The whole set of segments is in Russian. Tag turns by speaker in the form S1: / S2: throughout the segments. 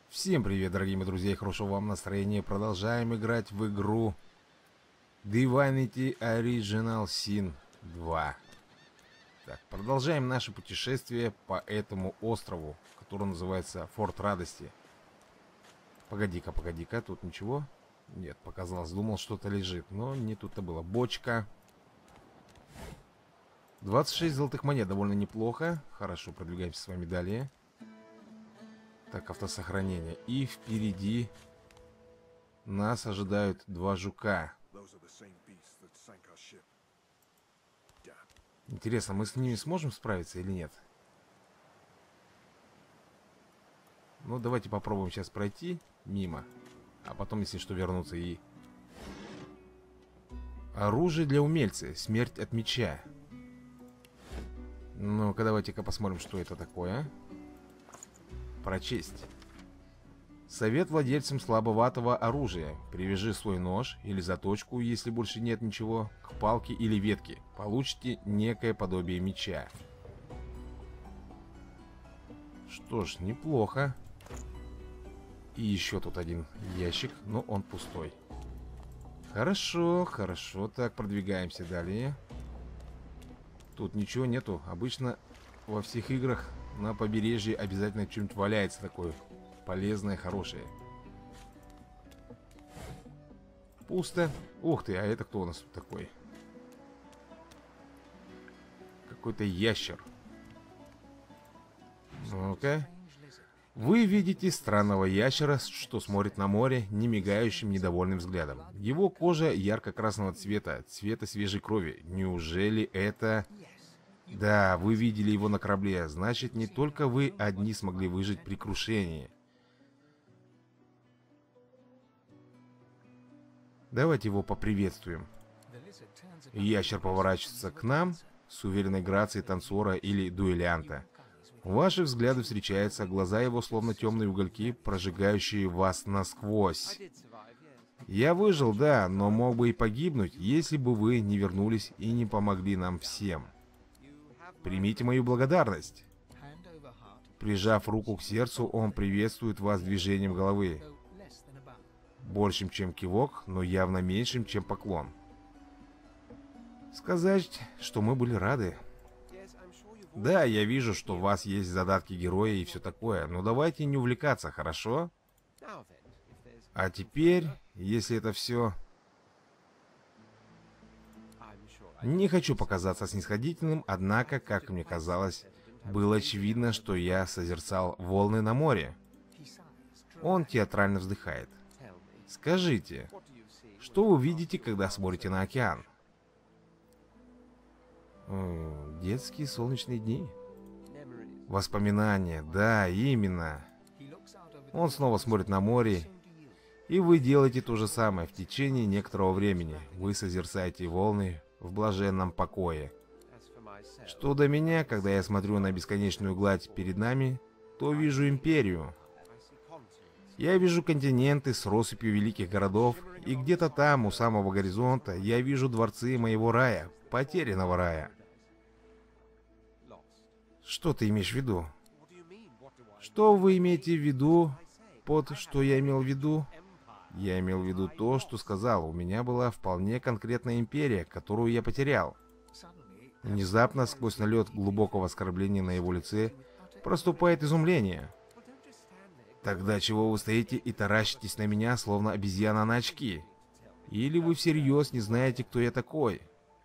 S1: Всем привет, дорогие мои друзья, и хорошего вам настроения. Продолжаем играть в игру Divinity Original Sin 2. Так, продолжаем наше путешествие по этому острову, который называется Форт Радости. Погоди-ка, тут ничего? Нет, показалось, думал, что-то лежит, но не тут-то было. Бочка. 26 золотых монет, довольно неплохо. Хорошо, продвигаемся с вами далее. Так, автосохранение. И впереди нас ожидают два жука. Интересно, мы с ними сможем справиться или нет? Ну, давайте попробуем сейчас пройти мимо. А потом, если что, вернуться и... Оружие для умельца. Смерть от меча. Ну-ка, давайте-ка посмотрим, что это такое. Прочесть. Совет владельцам слабоватого оружия. Привяжи свой нож или заточку, если больше нет ничего, к палке или ветке. Получите некое подобие меча. Что ж, неплохо. И еще тут один ящик, но он пустой. Хорошо, хорошо. Так, продвигаемся далее. Тут ничего нету. Обычно во всех играх на побережье обязательно что-нибудь валяется такое полезное, хорошее. Пусто. Ух ты, а это кто у нас тут такой? Какой-то ящер. Ну-ка. Вы видите странного ящера, что смотрит на море немигающим недовольным взглядом. Его кожа ярко-красного цвета, цвета свежей крови. Неужели это... Да, вы видели его на корабле. Значит, не только вы одни смогли выжить при крушении. Давайте его поприветствуем. Ящер поворачивается к нам с уверенной грацией танцора или дуэлянта. Ваши взгляды встречаются, глаза его словно темные угольки, прожигающие вас насквозь. Я выжил, да, но мог бы и погибнуть, если бы вы не вернулись и не помогли нам всем. Примите мою благодарность. Прижав руку к сердцу, он приветствует вас движением головы. Большим, чем кивок, но явно меньшим, чем поклон. Сказать, что мы были рады. Да, я вижу, что у вас есть задатки героя и все такое, но давайте не увлекаться, хорошо? А теперь, если это все... Не хочу показаться снисходительным, однако, как мне казалось, было очевидно, что я созерцал волны на море. Он театрально вздыхает. Скажите, что вы видите, когда смотрите на океан? Детские солнечные дни. Воспоминания, да, именно. Он снова смотрит на море, и вы делаете то же самое в течение некоторого времени. Вы созерцаете волны в блаженном покое. Что до меня, когда я смотрю на бесконечную гладь перед нами, то вижу империю. Я вижу континенты с россыпью великих городов, и где-то там, у самого горизонта, я вижу дворцы моего рая, потерянного рая. Что ты имеешь в виду? Что вы имеете в виду под «что я имел в виду»? Я имел в виду то, что сказал. У меня была вполне конкретная империя, которую я потерял. Внезапно, сквозь налет глубокого оскорбления на его лице, проступает изумление. Тогда чего вы стоите и таращитесь на меня, словно обезьяна на очки? Или вы всерьез не знаете, кто я такой?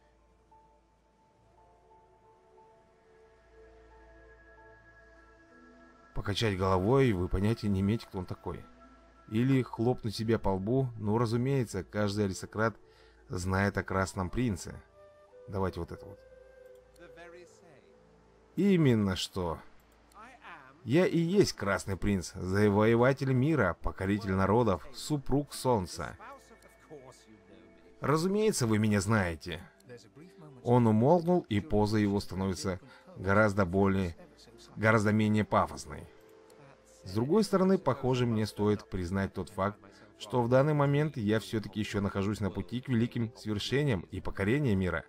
S1: Покачать головой, и вы понятия не имеете, кто он такой. Или хлопнуть себя по лбу. Ну, разумеется, каждый аристократ знает о Красном Принце. Давайте вот это вот. Именно что. Я и есть Красный Принц, завоеватель мира, покоритель народов, супруг Солнца. Разумеется, вы меня знаете. Он умолкнул, и поза его становится гораздо менее пафосной. С другой стороны, похоже, мне стоит признать тот факт, что в данный момент я все-таки еще нахожусь на пути к великим свершениям и покорению мира.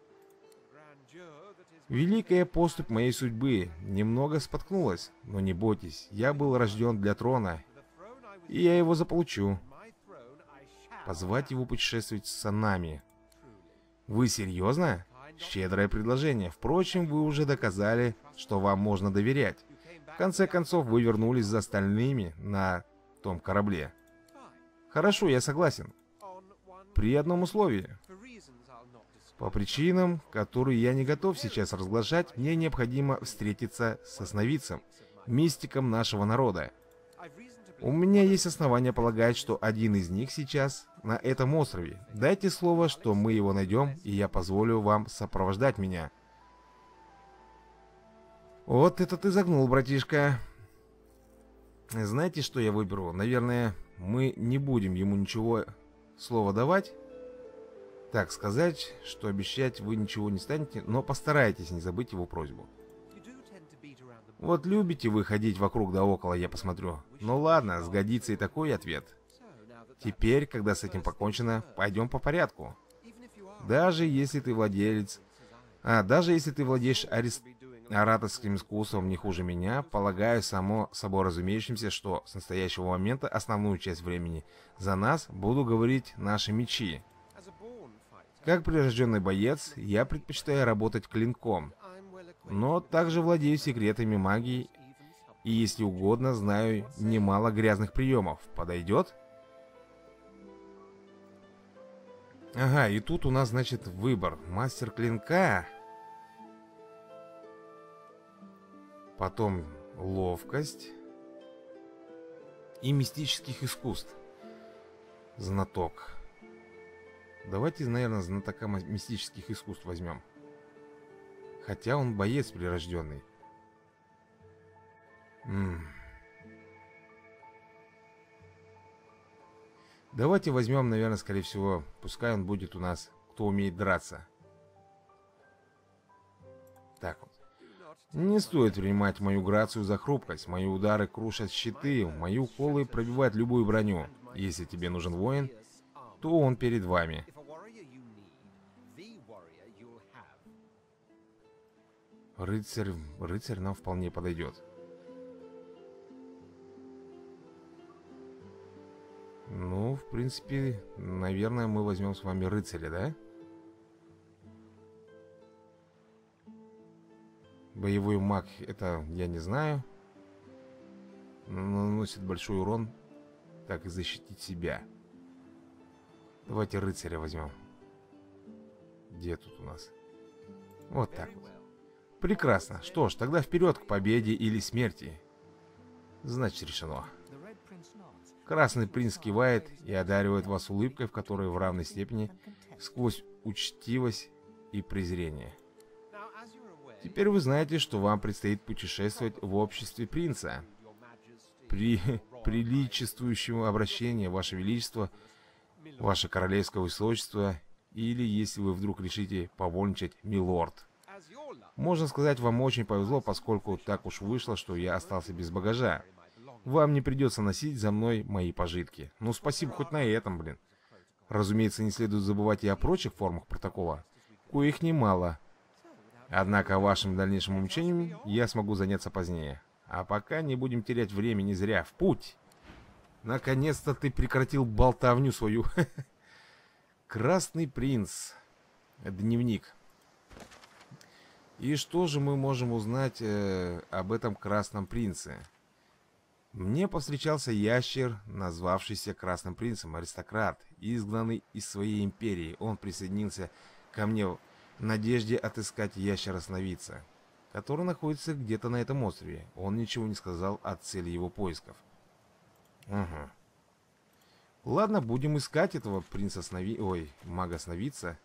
S1: Великая поступь моей судьбы немного споткнулась, но не бойтесь, я был рожден для трона, И я его заполучу. Позвать его путешествовать с нами. Вы серьезно? Щедрое предложение. Впрочем, вы уже доказали, что вам можно доверять. В конце концов, вы вернулись за остальными на том корабле. Хорошо, я согласен. При одном условии. По причинам, которые я не готов сейчас разглашать, мне необходимо встретиться со сновидцем, мистиком нашего народа. У меня есть основания полагать, что один из них сейчас на этом острове. Дайте слово, что мы его найдем, и я позволю вам сопровождать меня. Вот это ты загнул, братишка. Знаете, что я выберу? Наверное, мы не будем ему ничего слова давать. Так сказать, что обещать вы ничего не станете, но постарайтесь не забыть его просьбу. Вот любите вы ходить вокруг да около, я посмотрю. Ну ладно, сгодится и такой ответ. Теперь, когда с этим покончено, пойдем по порядку. Даже если ты владелец... даже если ты владеешь ораторским искусством не хуже меня, полагаю, само собой разумеющимся, что с настоящего момента основную часть времени за нас буду говорить наши мечи. Как прирожденный боец, я предпочитаю работать клинком, но также владею секретами магии и, если угодно, знаю немало грязных приемов. Подойдет? Ага, и тут у нас, значит, выбор. Мастер клинка. Потом ловкость. И мистических искусств. Знаток. Давайте, наверное, знатока мистических искусств возьмем. Хотя он боец прирожденный. Давайте возьмем, наверное, скорее всего, пускай он будет у нас, кто умеет драться. Так вот. Не стоит принимать мою грацию за хрупкость. Мои удары крушат щиты, мои уколы пробивают любую броню. Если тебе нужен воин, то он перед вами. Рыцарь нам вполне подойдет. Ну, в принципе, наверное, мы возьмем с вами рыцаря, да? Боевой маг, это я не знаю. Наносит большой урон. Так и защитить себя. Давайте рыцаря возьмем. Где тут у нас? Вот так вот. Прекрасно. Что ж, тогда вперед к победе или смерти. Значит, решено. Красный принц кивает и одаривает вас улыбкой, в которой в равной степени сквозь учтивость и презрение. Теперь вы знаете, что вам предстоит путешествовать в обществе принца. При приличествующем обращении, Ваше Величество, Ваше Королевское Высочество, или, если вы вдруг решите повольничать, милорд. Можно сказать, вам очень повезло, поскольку так уж вышло, что я остался без багажа. Вам не придется носить за мной мои пожитки. Ну, спасибо хоть на этом, блин. Разумеется, не следует забывать и о прочих формах протокола. Коих немало. Однако вашим дальнейшим обучением я смогу заняться позднее. А пока не будем терять времени зря. В путь! Наконец-то ты прекратил болтовню свою. Красный принц. Дневник. И что же мы можем узнать об этом красном принце? Мне повстречался ящер, назвавшийся Красным принцем, аристократ, изгнанный из своей империи. Он присоединился ко мне в надежде отыскать ящера-сновидца, который находится где-то на этом острове. Он ничего не сказал о цели его поисков. Угу. Ладно, будем искать этого мага-сновидца.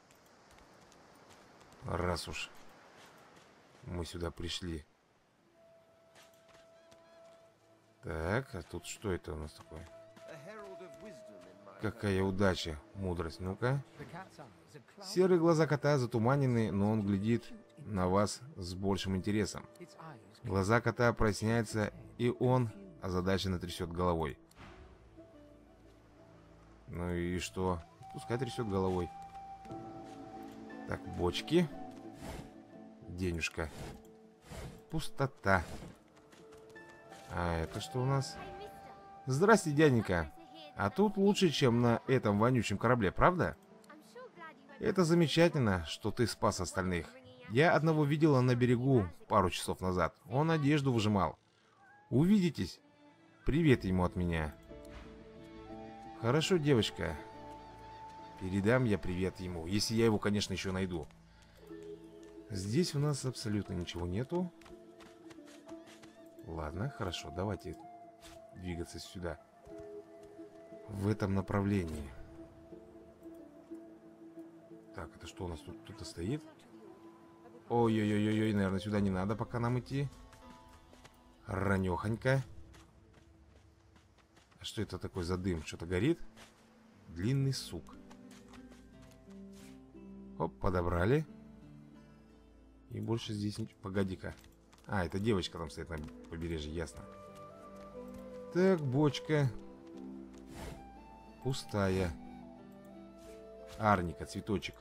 S1: Раз уж мы сюда пришли. Так, а тут что это у нас такое? Какая удача, мудрость, ну-ка. Серые глаза кота затуманены, но он глядит на вас с большим интересом. Глаза кота проясняются, и он озадаченно трясет головой. Ну и что? Пускай трясет головой. Так, бочки. Денежка. Пустота. А это что у нас? Здрасте, дяденька. А тут лучше, чем на этом вонючем корабле, правда? Это замечательно, что ты спас остальных. Я одного видела на берегу пару часов назад. Он одежду выжимал. Увидитесь. Привет ему от меня. Хорошо, девочка. Передам я привет ему, если я его, конечно, еще найду. Здесь у нас абсолютно ничего нету. Ладно, хорошо, давайте двигаться сюда. В этом направлении. Так, это что у нас тут? Кто-то стоит? Ой-ой-ой-ой, наверное, сюда не надо пока нам идти. Ранехонько. А что это такое за дым? Что-то горит? Длинный сук. Оп, подобрали. И больше здесь ничего. Погоди-ка. А, это девочка там стоит на побережье, ясно. Так, бочка. Пустая. Арника, цветочек.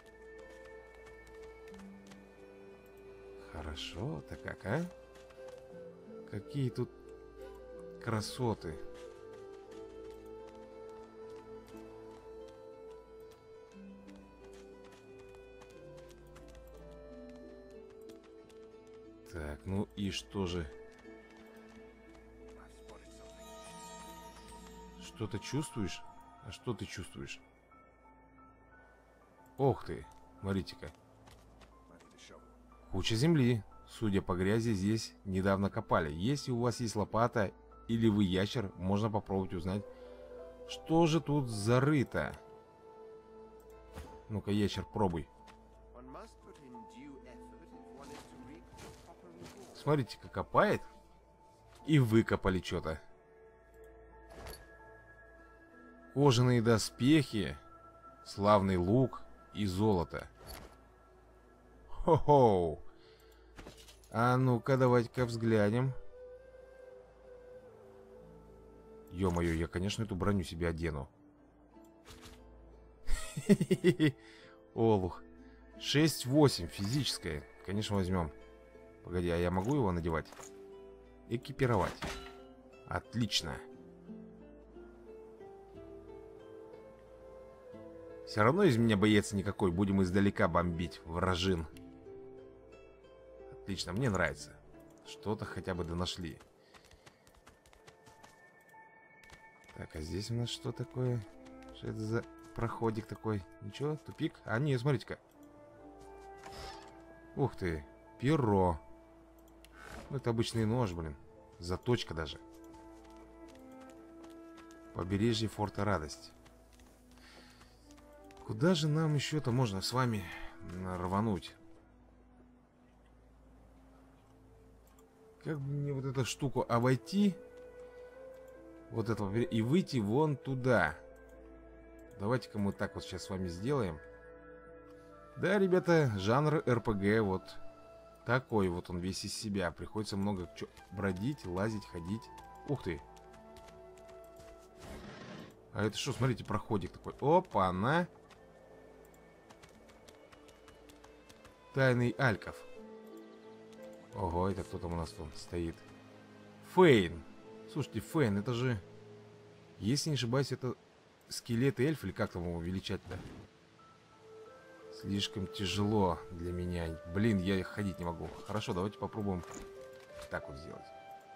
S1: Хорошо-то как, а? Какие тут красоты. Так, ну и что же? Что-то чувствуешь? А что ты чувствуешь? Ох ты, смотрите-ка. Куча земли. Судя по грязи, здесь недавно копали. Если у вас есть лопата или вы ящер, можно попробовать узнать, что же тут зарыто. Ну-ка, ящер, пробуй. Смотрите-ка, копает. И выкопали что-то. Кожаные доспехи, славный лук и золото. Хо-хоу. А ну-ка, давайте-ка взглянем. Ё-моё, я, конечно, эту броню себе одену. Олух. 6-8, физическое. Конечно, возьмем. Погоди, а я могу его надевать? Экипировать. Отлично. Все равно из меня боец никакой. Будем издалека бомбить вражин. Отлично, мне нравится. Что-то хотя бы донашли. Так, а здесь у нас что такое? Что это за проходик такой? Ничего, тупик? А, нет, смотрите-ка. Ух ты, перо. Ну, это обычный нож, блин. Заточка даже. Побережье форта Радость. Куда же нам еще-то можно с вами рвануть? Как бы мне вот эту штуку обойти? Вот это и выйти вон туда. Давайте-ка мы так вот сейчас с вами сделаем. Да, ребята, жанр РПГ вот такой вот он весь из себя. Приходится много бродить, лазить, ходить. Ух ты. А это что, смотрите, проходик такой. Опа-на. Тайный Альков. Ого, это кто там у нас тут стоит? Фейн. Слушайте, Фейн, это же... Если не ошибаюсь, это скелет эльф, или как там его величать-то? Слишком тяжело для меня. Блин, я ходить не могу. Хорошо, давайте попробуем так вот сделать.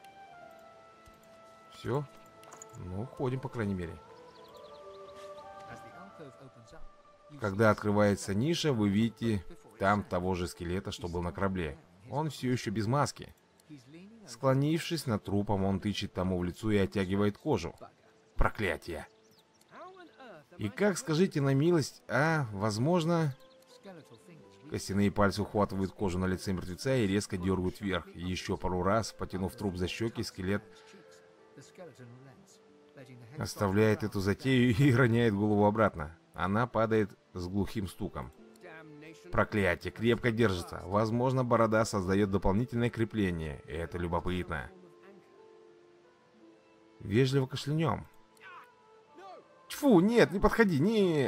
S1: Все. Ну, ходим, по крайней мере. Когда открывается ниша, вы видите там того же скелета, что был на корабле. Он все еще без маски. Склонившись над трупом, он тычет тому в лицо и оттягивает кожу. Проклятие. И как, скажите на милость, возможно... Костяные пальцы ухватывают кожу на лице мертвеца и резко дергают вверх. И еще пару раз, потянув труп за щеки, скелет оставляет эту затею и роняет голову обратно. Она падает с глухим стуком. Проклятие, крепко держится. Возможно, борода создает дополнительное крепление. Это любопытно. Вежливо кашлянем. Тьфу, нет, не подходи, не...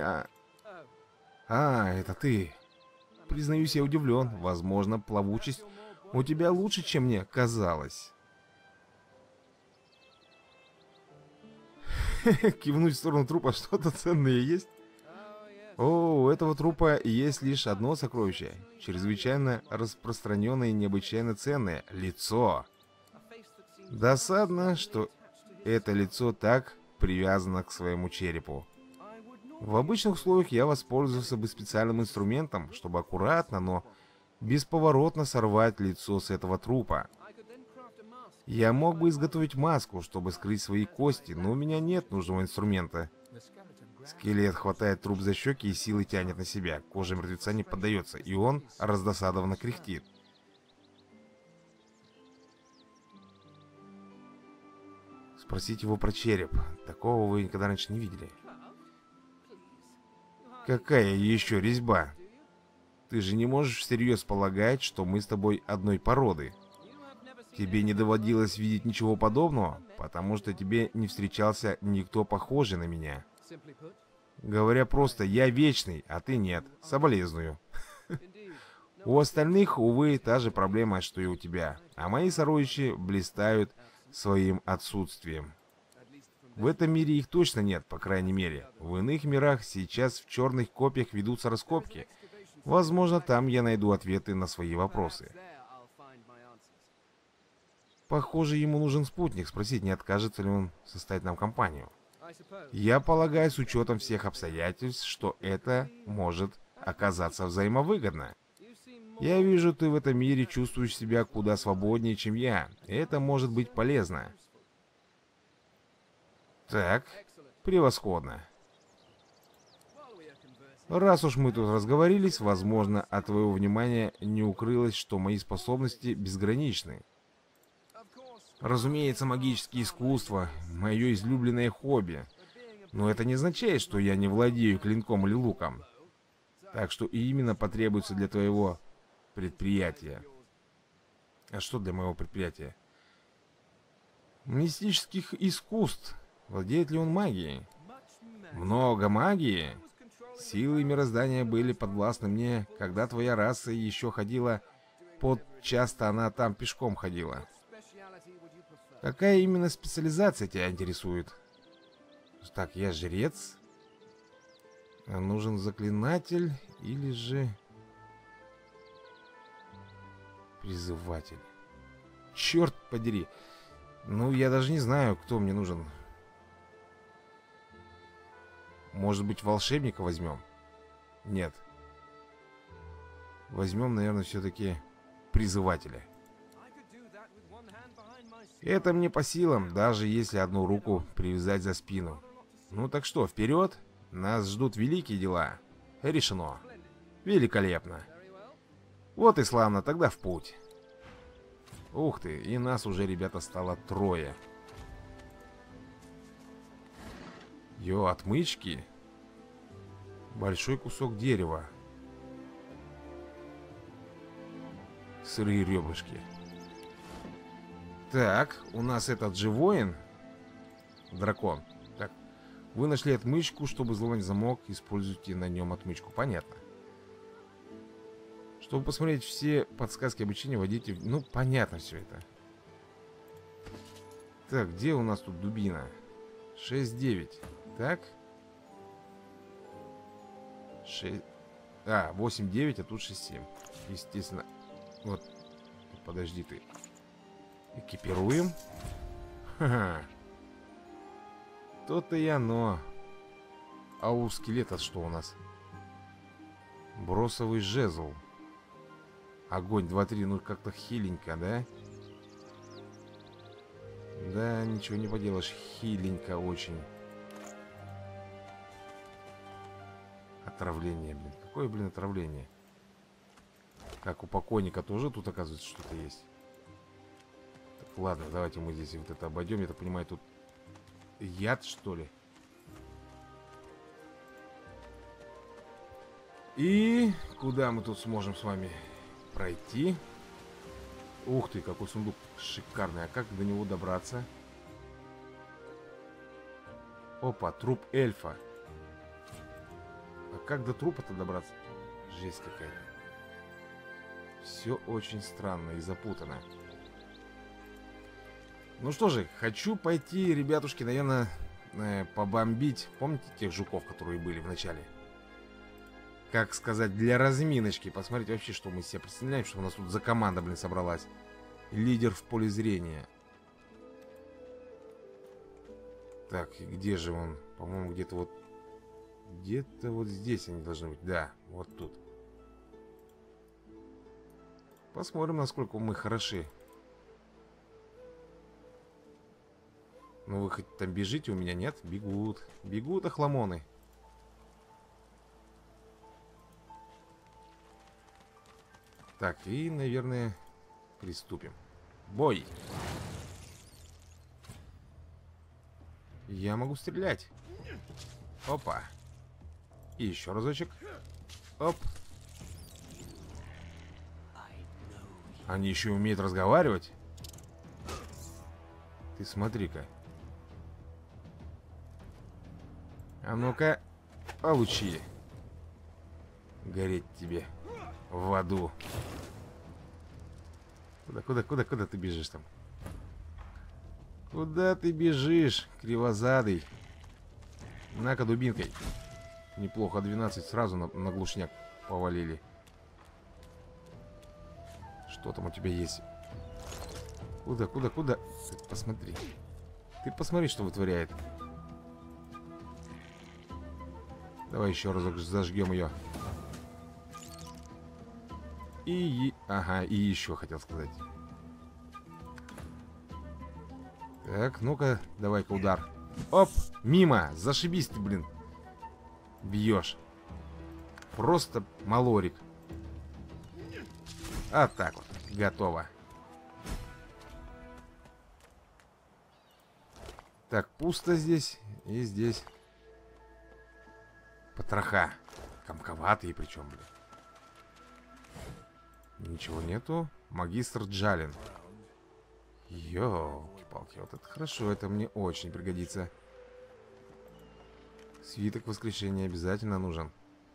S1: это ты. Признаюсь, я удивлен. Возможно, плавучесть у тебя лучше, чем мне казалось. Кивнуть в сторону трупа, что-то ценное есть? О, у этого трупа есть лишь одно сокровище. Чрезвычайно распространенное и необычайно ценное. Лицо. Досадно, что это лицо так привязано к своему черепу. В обычных условиях я воспользовался бы специальным инструментом, чтобы аккуратно, но бесповоротно сорвать лицо с этого трупа. Я мог бы изготовить маску, чтобы скрыть свои кости, но у меня нет нужного инструмента. Скелет хватает труп за щеки и силой тянет на себя. Кожа мертвеца не поддается, и он раздосадованно кряхтит. Спросите его про череп. Такого вы никогда раньше не видели. Какая еще резьба? Ты же не можешь всерьез полагать, что мы с тобой одной породы. Тебе не доводилось видеть ничего подобного, потому что тебе не встречался никто похожий на меня. Говоря просто, я вечный, а ты нет. Соболезную. У остальных, увы, та же проблема, что и у тебя. А мои сородичи блистают своим отсутствием. В этом мире их точно нет, по крайней мере. В иных мирах сейчас в черных копьях ведутся раскопки. Возможно, там я найду ответы на свои вопросы. Похоже, ему нужен спутник, спросить, не откажется ли он составить нам компанию. Я полагаю, с учетом всех обстоятельств, что это может оказаться взаимовыгодно. Я вижу, ты в этом мире чувствуешь себя куда свободнее, чем я. Это может быть полезно. Так, превосходно. Раз уж мы тут разговорились, возможно, от твоего внимания не укрылось, что мои способности безграничны. Разумеется, магические искусства — мое излюбленное хобби. Но это не означает, что я не владею клинком или луком. Так что и именно потребуется для твоего предприятия. А что для моего предприятия? Мистических искусств. Владеет ли он магией? Много магии. Силы мироздания были подвластны мне, когда твоя раса еще ходила часто она там пешком ходила. Какая именно специализация тебя интересует? Так, я жрец. А нужен заклинатель или же призыватель? Черт подери. Ну, я даже не знаю, кто мне нужен. Может быть, волшебника возьмем? Нет. Возьмем, наверное, все-таки призывателя. Это мне по силам, даже если одну руку привязать за спину. Ну так что, вперед? Нас ждут великие дела. Решено. Великолепно. Вот и славно, тогда в путь. Ух ты, и нас уже, ребята, стало 3. Йо, отмычки. Большой кусок дерева. Сырые ребрышки. Так, у нас этот же воин. Дракон. Так, вы нашли отмычку, чтобы взломать замок. Используйте на нем отмычку. Понятно. Чтобы посмотреть все подсказки обучения, вводите... Ну, понятно все это. Так, где у нас тут дубина? 6-9. Так. 6... А, 8-9, а тут 6-7. Естественно. Вот. Подожди ты. Экипируем. Ха-ха. То-то и оно. А у скелета что у нас? Бросовый жезл. Огонь 2-3. Ну как-то хиленько, да? Да, ничего не поделаешь. Хиленько очень. Отравление, блин. Какое, блин, отравление? Как у покойника тоже тут, оказывается, что-то есть. Так, ладно, давайте мы здесь вот это обойдем. Я так понимаю, тут яд, что ли? И куда мы тут сможем с вами пройти? Ух ты, какой сундук шикарный. А как до него добраться? Опа, труп эльфа. А как до трупа-то добраться? Жесть какая-то. Все очень странно и запутано. Ну что же, хочу пойти, ребятушки, наверное, побомбить. Помните тех жуков, которые были в начале? Как сказать, для разминочки. Посмотрите вообще, что мы себе представляем, что у нас тут за команда, блин, собралась. Лидер в поле зрения. Так, и где же он? По-моему, где-то вот... Где-то вот здесь они должны быть. Да, вот тут. Посмотрим, насколько мы хороши. Ну, вы хоть там бежите, у меня нет? Бегут. Бегут охламоны. Так, и, наверное, приступим. Бой! Я могу стрелять. Опа. И еще разочек. Оп. Они еще умеют разговаривать. Ты смотри-ка. А ну-ка, получи. Гореть тебе в аду. Куда ты бежишь там? Куда ты бежишь, кривозадый? На-ка, дубинкой. Неплохо, 12 сразу на глушняк повалили. Что там у тебя есть? Куда? Ты посмотри. Ты посмотри, что вытворяет. Давай еще разок зажгем ее. Ага, и еще хотел сказать. Так, ну-ка, давай-ка удар. Оп, мимо, зашибись ты, блин. Бьешь. Просто малорик. А так вот, готово. Так, пусто здесь и здесь. Потроха. Комковатые причем, блин. Ничего нету. Магистр Джалин. Ёлки-палки, вот это хорошо, это мне очень пригодится. Свиток воскрешения обязательно нужен.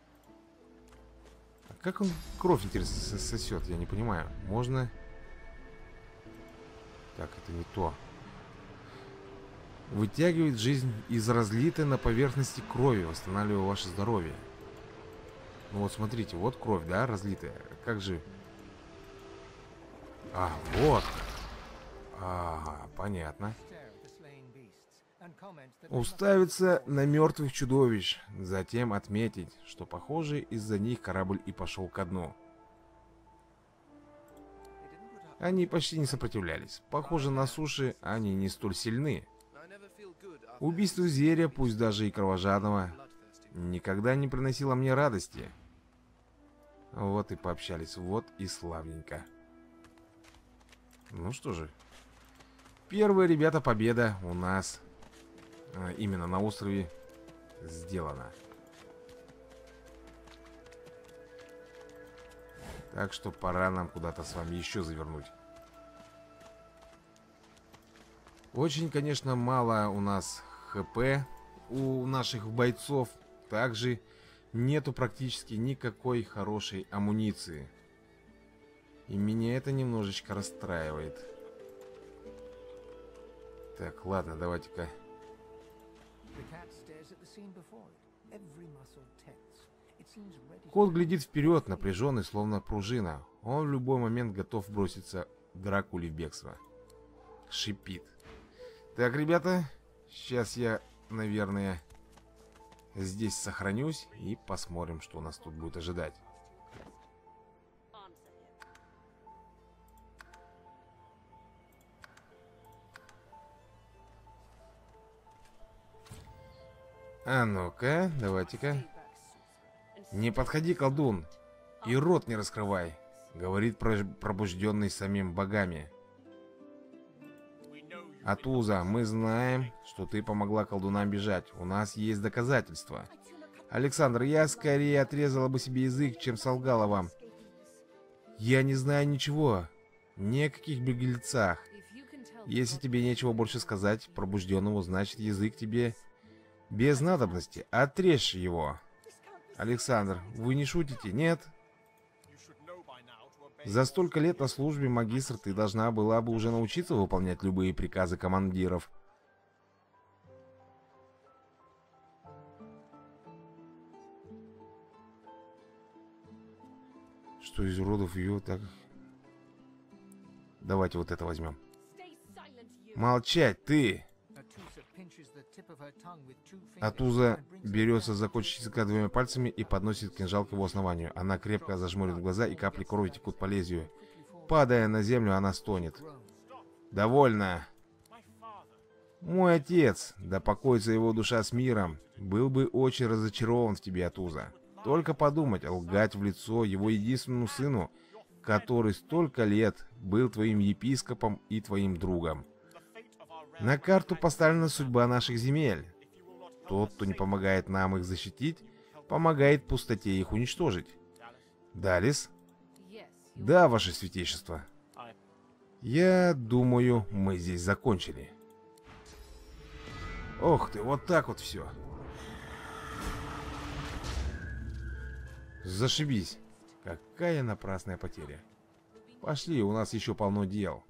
S1: А как он кровь, интересно, сосет? Я не понимаю. Можно... Так, это не то. Вытягивает жизнь из разлитой на поверхности крови, восстанавливая ваше здоровье. Ну вот смотрите, вот кровь, да, разлитая. Как же... А, вот. Ага, понятно. Уставиться на мертвых чудовищ, затем отметить, что, похоже, из-за них корабль и пошел ко дну. Они почти не сопротивлялись. Похоже, на суше они не столь сильны. Убийство зверя, пусть даже и кровожадного, никогда не приносило мне радости. Вот и пообщались, вот и славненько. Ну что же. Первая, ребята, победа у нас именно на острове сделана. Так что пора нам куда-то с вами еще завернуть. Очень, конечно, мало у нас ХП у наших бойцов. Также нету практически никакой хорошей амуниции. И меня это немножечко расстраивает. Так, ладно, давайте-ка. Кот глядит вперед, напряженный, словно пружина. Он в любой момент готов броситься Дракуле в бегство. Шипит. Так, ребята, сейчас я, наверное, здесь сохранюсь и посмотрим, что нас тут будет ожидать. А ну-ка, давайте-ка. Не подходи, колдун, и рот не раскрывай, говорит пробужденный самим богами. Атуза, мы знаем, что ты помогла колдунам бежать. У нас есть доказательства. Александр, я скорее отрезала бы себе язык, чем солгала вам. Я не знаю ничего. Ни о каких беглецах. Если тебе нечего больше сказать пробужденному, значит язык тебе без надобности. Отрежь его. Александр, вы не шутите, нет? За столько лет на службе, магистр, ты должна была бы уже научиться выполнять любые приказы командиров. Что из уродов ее так... Давайте вот это возьмем. Молчать, ты! Атуза берется за кончик языка двумя пальцами и подносит кинжал к его основанию. Она крепко зажмуривает глаза, и капли крови текут по лезвию. Падая на землю, она стонет. «Довольно!» «Мой отец, да покоится его душа с миром, был бы очень разочарован в тебе, Атуза. Только подумать, лгать в лицо его единственному сыну, который столько лет был твоим епископом и твоим другом. На карту поставлена судьба наших земель. Тот, кто не помогает нам их защитить, помогает пустоте их уничтожить. Далис?» «Да, ваше святейшество. Я думаю, мы здесь закончили». Ох ты, вот так вот все. Зашибись. Какая напрасная потеря. Пошли, у нас еще полно дел.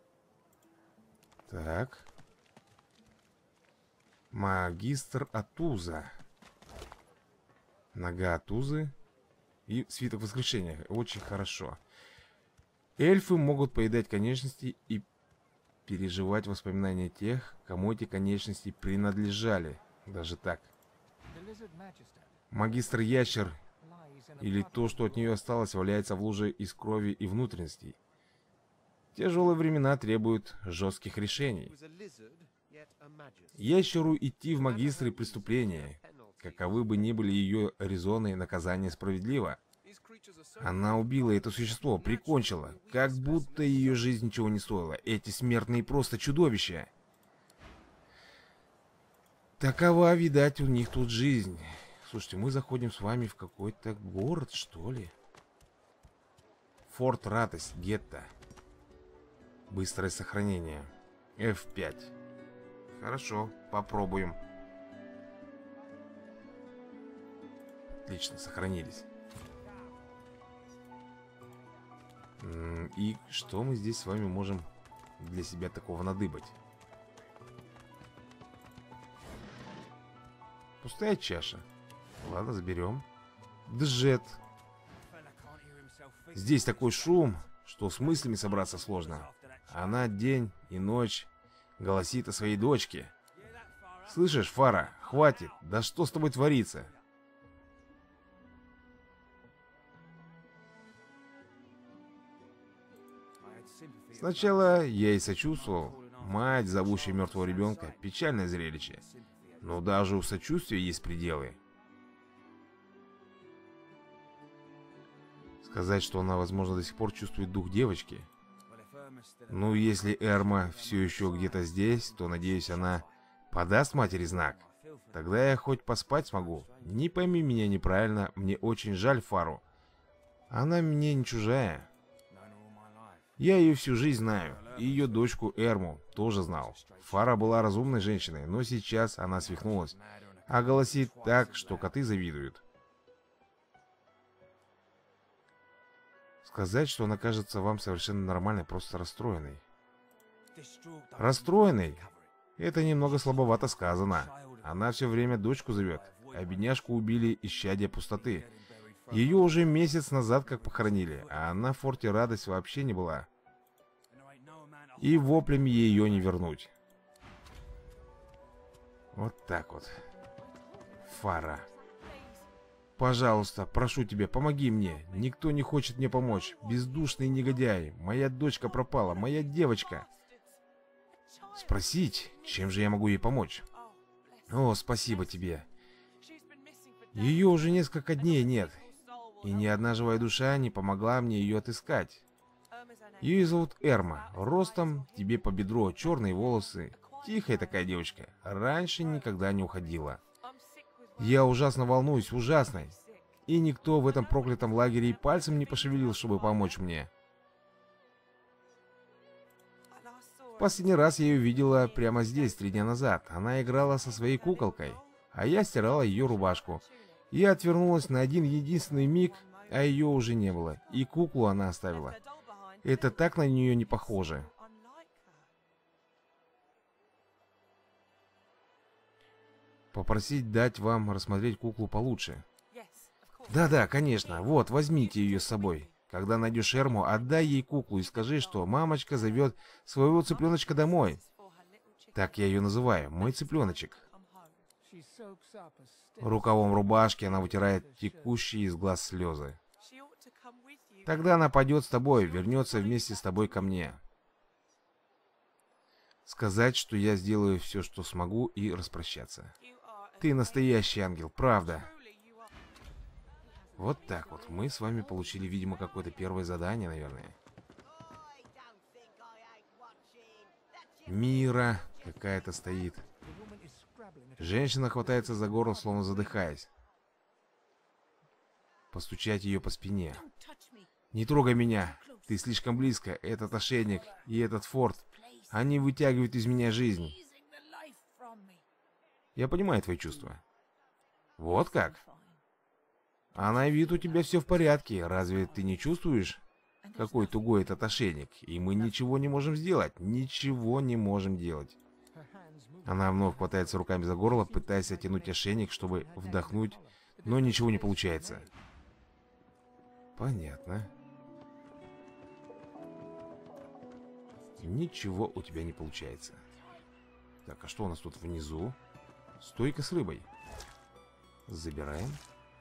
S1: Так. Магистр Атуза. Нога Атузы. И свиток воскрешения. Очень хорошо. Эльфы могут поедать конечности и переживать воспоминания тех, кому эти конечности принадлежали. Даже так. Магистр Ящер, или то, что от нее осталось, валяется в луже из крови и внутренностей. Тяжелые времена требуют жестких решений. Ящеру идти в магистры преступления, каковы бы ни были ее резоны, наказание справедливо. Она убила это существо, прикончила, как будто ее жизнь ничего не стоила. Эти смертные просто чудовища. Такова, видать, у них тут жизнь. Слушайте, мы заходим с вами в какой-то город, что ли? Форт Радость, гетто. Быстрое сохранение. F5. Хорошо, попробуем. Отлично, сохранились. И что мы здесь с вами можем для себя такого надыбать? Пустая чаша. Ладно, заберем. Джет. Здесь такой шум, что с мыслями собраться сложно. Она день и ночь голосит о своей дочке. Слышишь, Фара, хватит. Да что с тобой творится? Сначала я и сочувствовал. Мать, зовущая мертвого ребенка, печальное зрелище. Но даже у сочувствия есть пределы. Сказать, что она, возможно, до сих пор чувствует дух девочки. Ну, если Эрма все еще где-то здесь, то, надеюсь, она подаст матери знак. Тогда я хоть поспать смогу. Не пойми меня неправильно, мне очень жаль Фару. Она мне не чужая. Я ее всю жизнь знаю, и ее дочку Эрму тоже знал. Фара была разумной женщиной, но сейчас она свихнулась, а голосит так, что коты завидуют. Сказать, что она кажется вам совершенно нормальной, просто расстроенной. Расстроенной? Это немного слабовато сказано. Она все время дочку зовет, а бедняжку убили исчадия пустоты. Ее уже месяц назад как похоронили, а она в форте Радость вообще не была. И воплями ее не вернуть. Вот так вот. Фара. Пожалуйста, прошу тебя, помоги мне. Никто не хочет мне помочь. Бездушный негодяй. Моя дочка пропала, моя девочка. Спросить, чем же я могу ей помочь? О, спасибо тебе. Ее уже несколько дней нет. И ни одна живая душа не помогла мне ее отыскать. Ее зовут Эрма. Ростом тебе по бедро, черные волосы. Тихая такая девочка. Раньше никогда не уходила. Я ужасно волнуюсь, ужасно. И никто в этом проклятом лагере и пальцем не пошевелил, чтобы помочь мне. Последний раз я ее видела прямо здесь, 3 дня назад. Она играла со своей куколкой, а я стирала ее рубашку. Я отвернулась на один единственный миг, а ее уже не было. И куклу она оставила. Это так на нее не похоже. Попросить дать вам рассмотреть куклу получше. Да-да, конечно. Вот, возьмите ее с собой. Когда найдешь Эрму, отдай ей куклу и скажи, что мамочка зовет своего цыпленочка домой. Так я ее называю, мой цыпленочек. Рукавом рубашки она вытирает текущие из глаз слезы. Тогда она пойдет с тобой, вернется вместе с тобой ко мне. Сказать, что я сделаю все, что смогу, и распрощаться. Ты настоящий ангел, правда. Вот так вот. Мы с вами получили, видимо, какое-то первое задание, наверное. Мира какая-то стоит. Женщина хватается за горло, словно задыхаясь. Постучать ее по спине. Не трогай меня. Ты слишком близко. Этот ошейник и этот форт. Они вытягивают из меня жизнь. Я понимаю твои чувства. Вот как? А на вид у тебя все в порядке. Разве ты не чувствуешь, какой тугой этот ошейник? И мы ничего не можем сделать. Ничего не можем делать. Она вновь хватается руками за горло, пытаясь оттянуть ошейник, чтобы вдохнуть, но ничего не получается. Понятно. Ничего у тебя не получается. Так, а что у нас тут внизу? Стойка с рыбой. Забираем.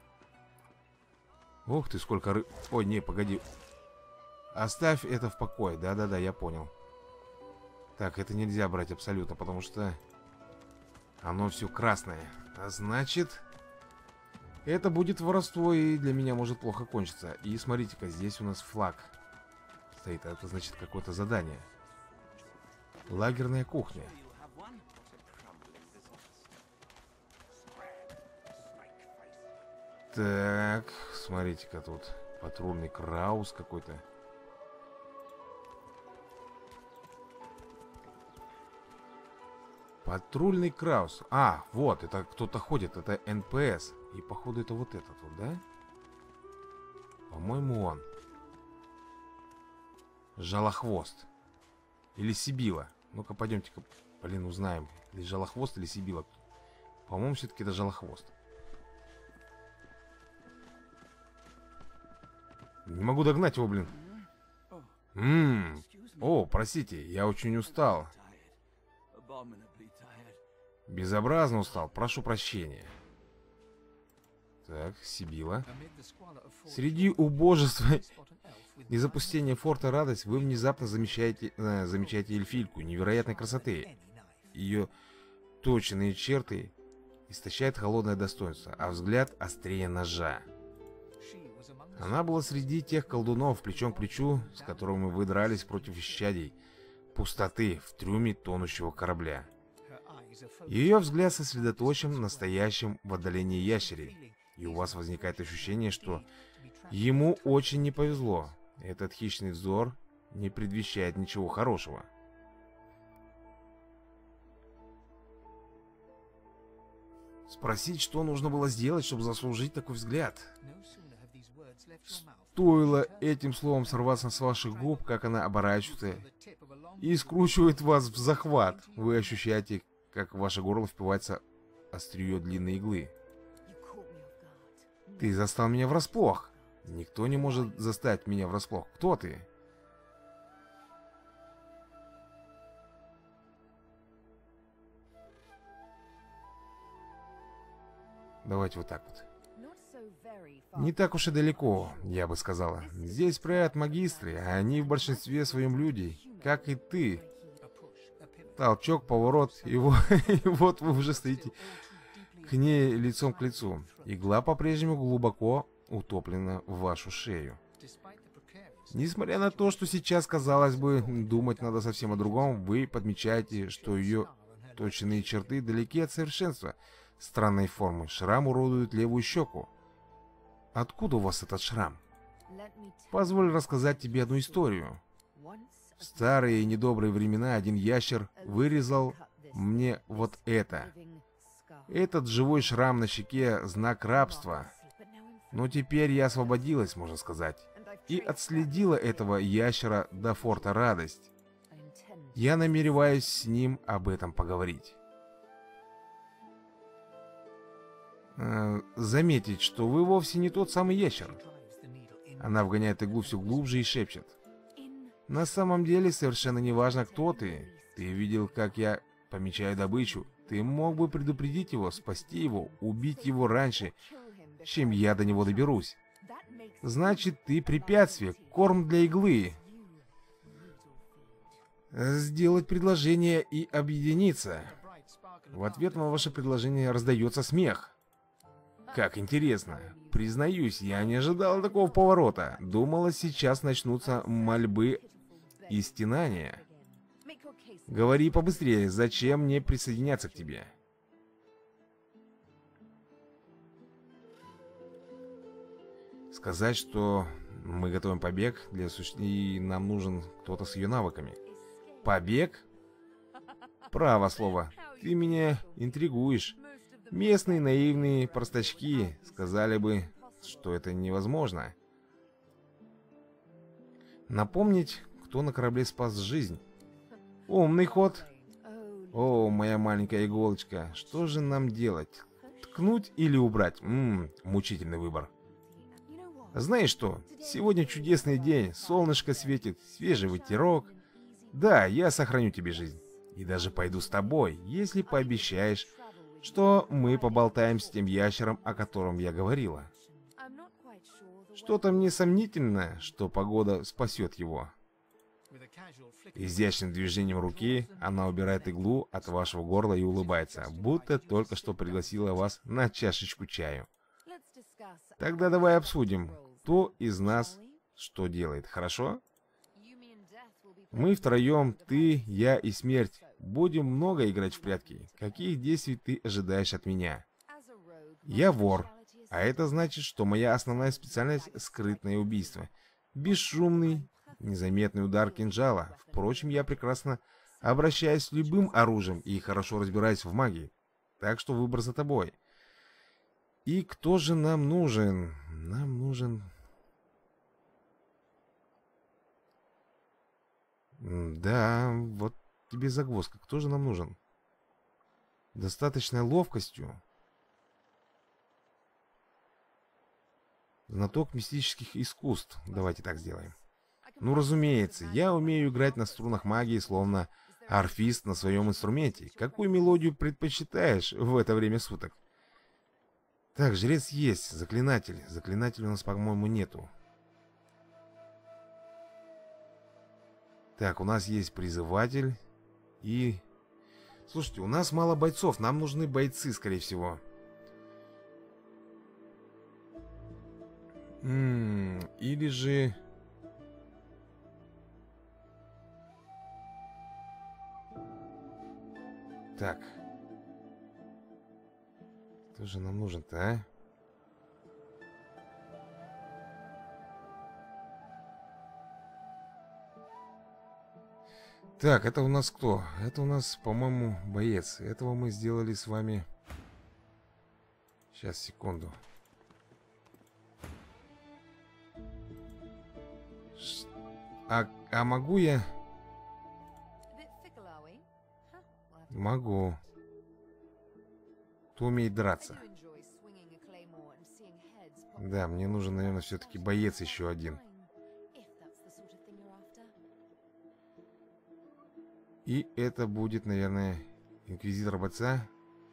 S1: Ух ты, сколько рыб... Ой, не, погоди. Оставь это в покое. Да-да-да, я понял. Так, это нельзя брать абсолютно, потому что оно все красное. А значит, это будет воровство, и для меня может плохо кончиться. И смотрите-ка, здесь у нас флаг стоит. Это значит какое-то задание. Лагерная кухня. Так, смотрите-ка тут. Патрульный Краус какой-то. Патрульный Краус. А, вот, это кто-то ходит. Это НПС. И походу это вот этот вот, да? По-моему, он. Жалохвост. Или Сибила. Ну-ка, пойдемте-ка, блин, узнаем. Или Жалохвост, или Сибила. По-моему, все-таки это Жалохвост. Не могу догнать его, блин. О, простите, я очень устал. Безобразно устал, прошу прощения. Так, Сибила. Среди убожества и запустения форта Радость вы внезапно замечаете эльфийку невероятной красоты. Ее точенные черты истощают холодное достоинство, а взгляд острее ножа. Она была среди тех колдунов плечом к плечу, с которыми вы дрались против исчадий пустоты в трюме тонущего корабля. Ее взгляд сосредоточен на настоящем в отдалении ящере, и у вас возникает ощущение, что ему очень не повезло. Этот хищный взор не предвещает ничего хорошего. Спросить, что нужно было сделать, чтобы заслужить такой взгляд. Стоило этим словом сорваться с ваших губ, как она оборачивается и скручивает вас в захват. Вы ощущаете, как в ваше горло впивается острие длинной иглы. Ты застал меня врасплох. Никто не может застать меня врасплох. Кто ты? Давайте вот так вот. Не так уж и далеко, я бы сказала. Здесь правят магистры, а они в большинстве своем люди, как и ты. Толчок, поворот, и вот вы уже стоите к ней лицом к лицу. Игла по-прежнему глубоко утоплена в вашу шею. Несмотря на то, что сейчас, казалось бы, думать надо совсем о другом, вы подмечаете, что ее точенные черты далеки от совершенства. Странной формы шрам уродует левую щеку. Откуда у вас этот шрам? Позволь рассказать тебе одну историю. В старые и недобрые времена один ящер вырезал мне вот это. Этот живой шрам на щеке — знак рабства. Но теперь я освободилась, можно сказать, и отследила этого ящера до форта Радость. Я намереваюсь с ним об этом поговорить. Заметить, что вы вовсе не тот самый ящер. Она вгоняет иглу все глубже и шепчет. На самом деле совершенно не важно, кто ты. Ты видел, как я помечаю добычу. Ты мог бы предупредить его, спасти его, убить его раньше, чем я до него доберусь. Значит, ты препятствие, корм для иглы. Сделать предложение и объединиться. В ответ на ваше предложение раздается смех. Как интересно. Признаюсь, я не ожидал такого поворота. Думала, сейчас начнутся мольбы и стенания. Говори побыстрее, зачем мне присоединяться к тебе? Сказать, что мы готовим побег и нам нужен кто-то с ее навыками. Побег? Право слово. Ты меня интригуешь. Местные наивные простачки сказали бы, что это невозможно. Напомнить, кто на корабле спас жизнь. Умный ход. О, моя маленькая иголочка, что же нам делать? Ткнуть или убрать? Мучительный выбор. Знаешь что? Сегодня чудесный день, солнышко светит, свежий ветерок. Да, я сохраню тебе жизнь. И даже пойду с тобой, если пообещаешь, что мы поболтаем с тем ящером, о котором я говорила. Что-то мне сомнительно, что погода спасет его. Изящным движением руки она убирает иглу от вашего горла и улыбается, будто только что пригласила вас на чашечку чаю. Тогда давай обсудим, кто из нас что делает, хорошо? Мы втроем, ты, я и смерть, будем много играть в прятки. Каких действий ты ожидаешь от меня? Я вор, а это значит, что моя основная специальность — скрытное убийство. Бесшумный, незаметный удар кинжала. Впрочем, я прекрасно обращаюсь с любым оружием и хорошо разбираюсь в магии. Так что выбор за тобой. И кто же нам нужен? Нам нужен... Да, вот тебе загвоздка. Кто же нам нужен? Достаточной ловкостью. Знаток мистических искусств. Давайте так сделаем. Ну, разумеется, я умею играть на струнах магии, словно арфист на своем инструменте. Какую мелодию предпочитаешь в это время суток? Так, жрец есть, заклинатель. Заклинателя у нас, по-моему, нету. Так, у нас есть призыватель. И... Слушайте, у нас мало бойцов. Нам нужны бойцы, скорее всего. Или же... Так. Кто же нам нужен-то, а? Так, это у нас кто? Это у нас, по-моему, боец. Этого мы сделали с вами... Сейчас, секунду. А могу я... Могу. Кто умеет драться? Да, мне нужен, наверное, все-таки боец еще один. И это будет, наверное, инквизитор бойца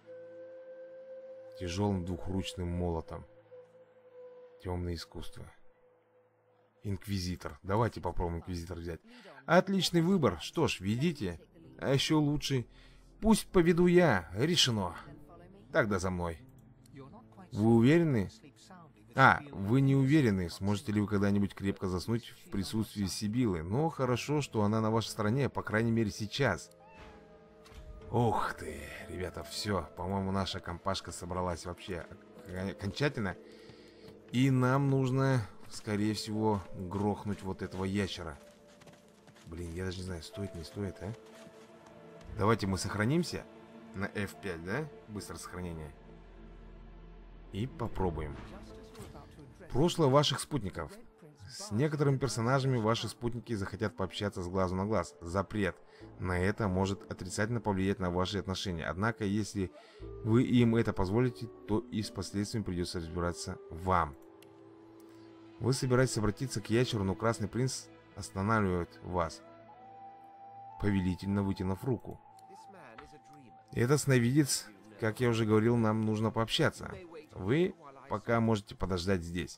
S1: тяжелым двухручным молотом. Темное искусство. Инквизитор. Давайте попробуем инквизитор взять. Отличный выбор. Что ж, ведите. А еще лучше... Пусть поведу я. Решено. Тогда за мной. Вы уверены? Вы не уверены, сможете ли вы когда-нибудь крепко заснуть в присутствии Сибилы. Но хорошо, что она на вашей стороне, по крайней мере сейчас. Ух ты, ребята, все. По-моему, наша компашка собралась вообще окончательно. И нам нужно, скорее всего, грохнуть вот этого ящера. Блин, я даже не знаю, стоит, не стоит, а? Давайте мы сохранимся на F5, да? Быстрое сохранение. И попробуем. Прошлое ваших спутников. С некоторыми персонажами ваши спутники захотят пообщаться с глазу на глаз. Запрет на это может отрицательно повлиять на ваши отношения. Однако, если вы им это позволите, то и с последствиями придется разбираться вам. Вы собираетесь обратиться к ящеру, но Красный Принц останавливает вас, повелительно вытянув руку. Этот сновидец, как я уже говорил, нам нужно пообщаться. Вы пока можете подождать здесь.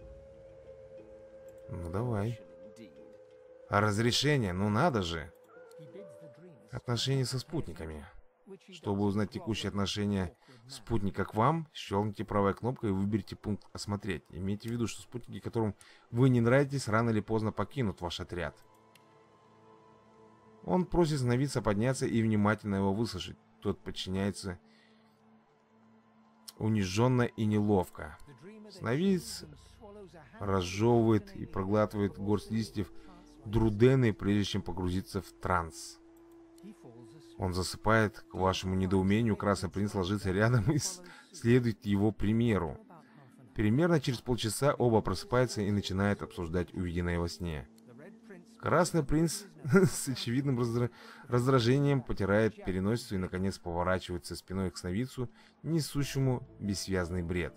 S1: Ну давай. А разрешение? Ну надо же. Отношения со спутниками. Чтобы узнать текущие отношения спутника к вам, щелкните правой кнопкой и выберите пункт «Осмотреть». Имейте в виду, что спутники, которым вы не нравитесь, рано или поздно покинут ваш отряд. Он просит сновидца подняться и внимательно его выслушать. Тот подчиняется униженно и неловко. Сновидец разжевывает и проглатывает горсть листьев друдены, прежде чем погрузиться в транс. Он засыпает. К вашему недоумению, Красный Принц ложится рядом и следует его примеру. Примерно через полчаса оба просыпаются и начинают обсуждать увиденное во сне. Красный Принц с очевидным раздражением потирает переносицу и, наконец, поворачивается спиной к сновидцу, несущему бессвязный бред.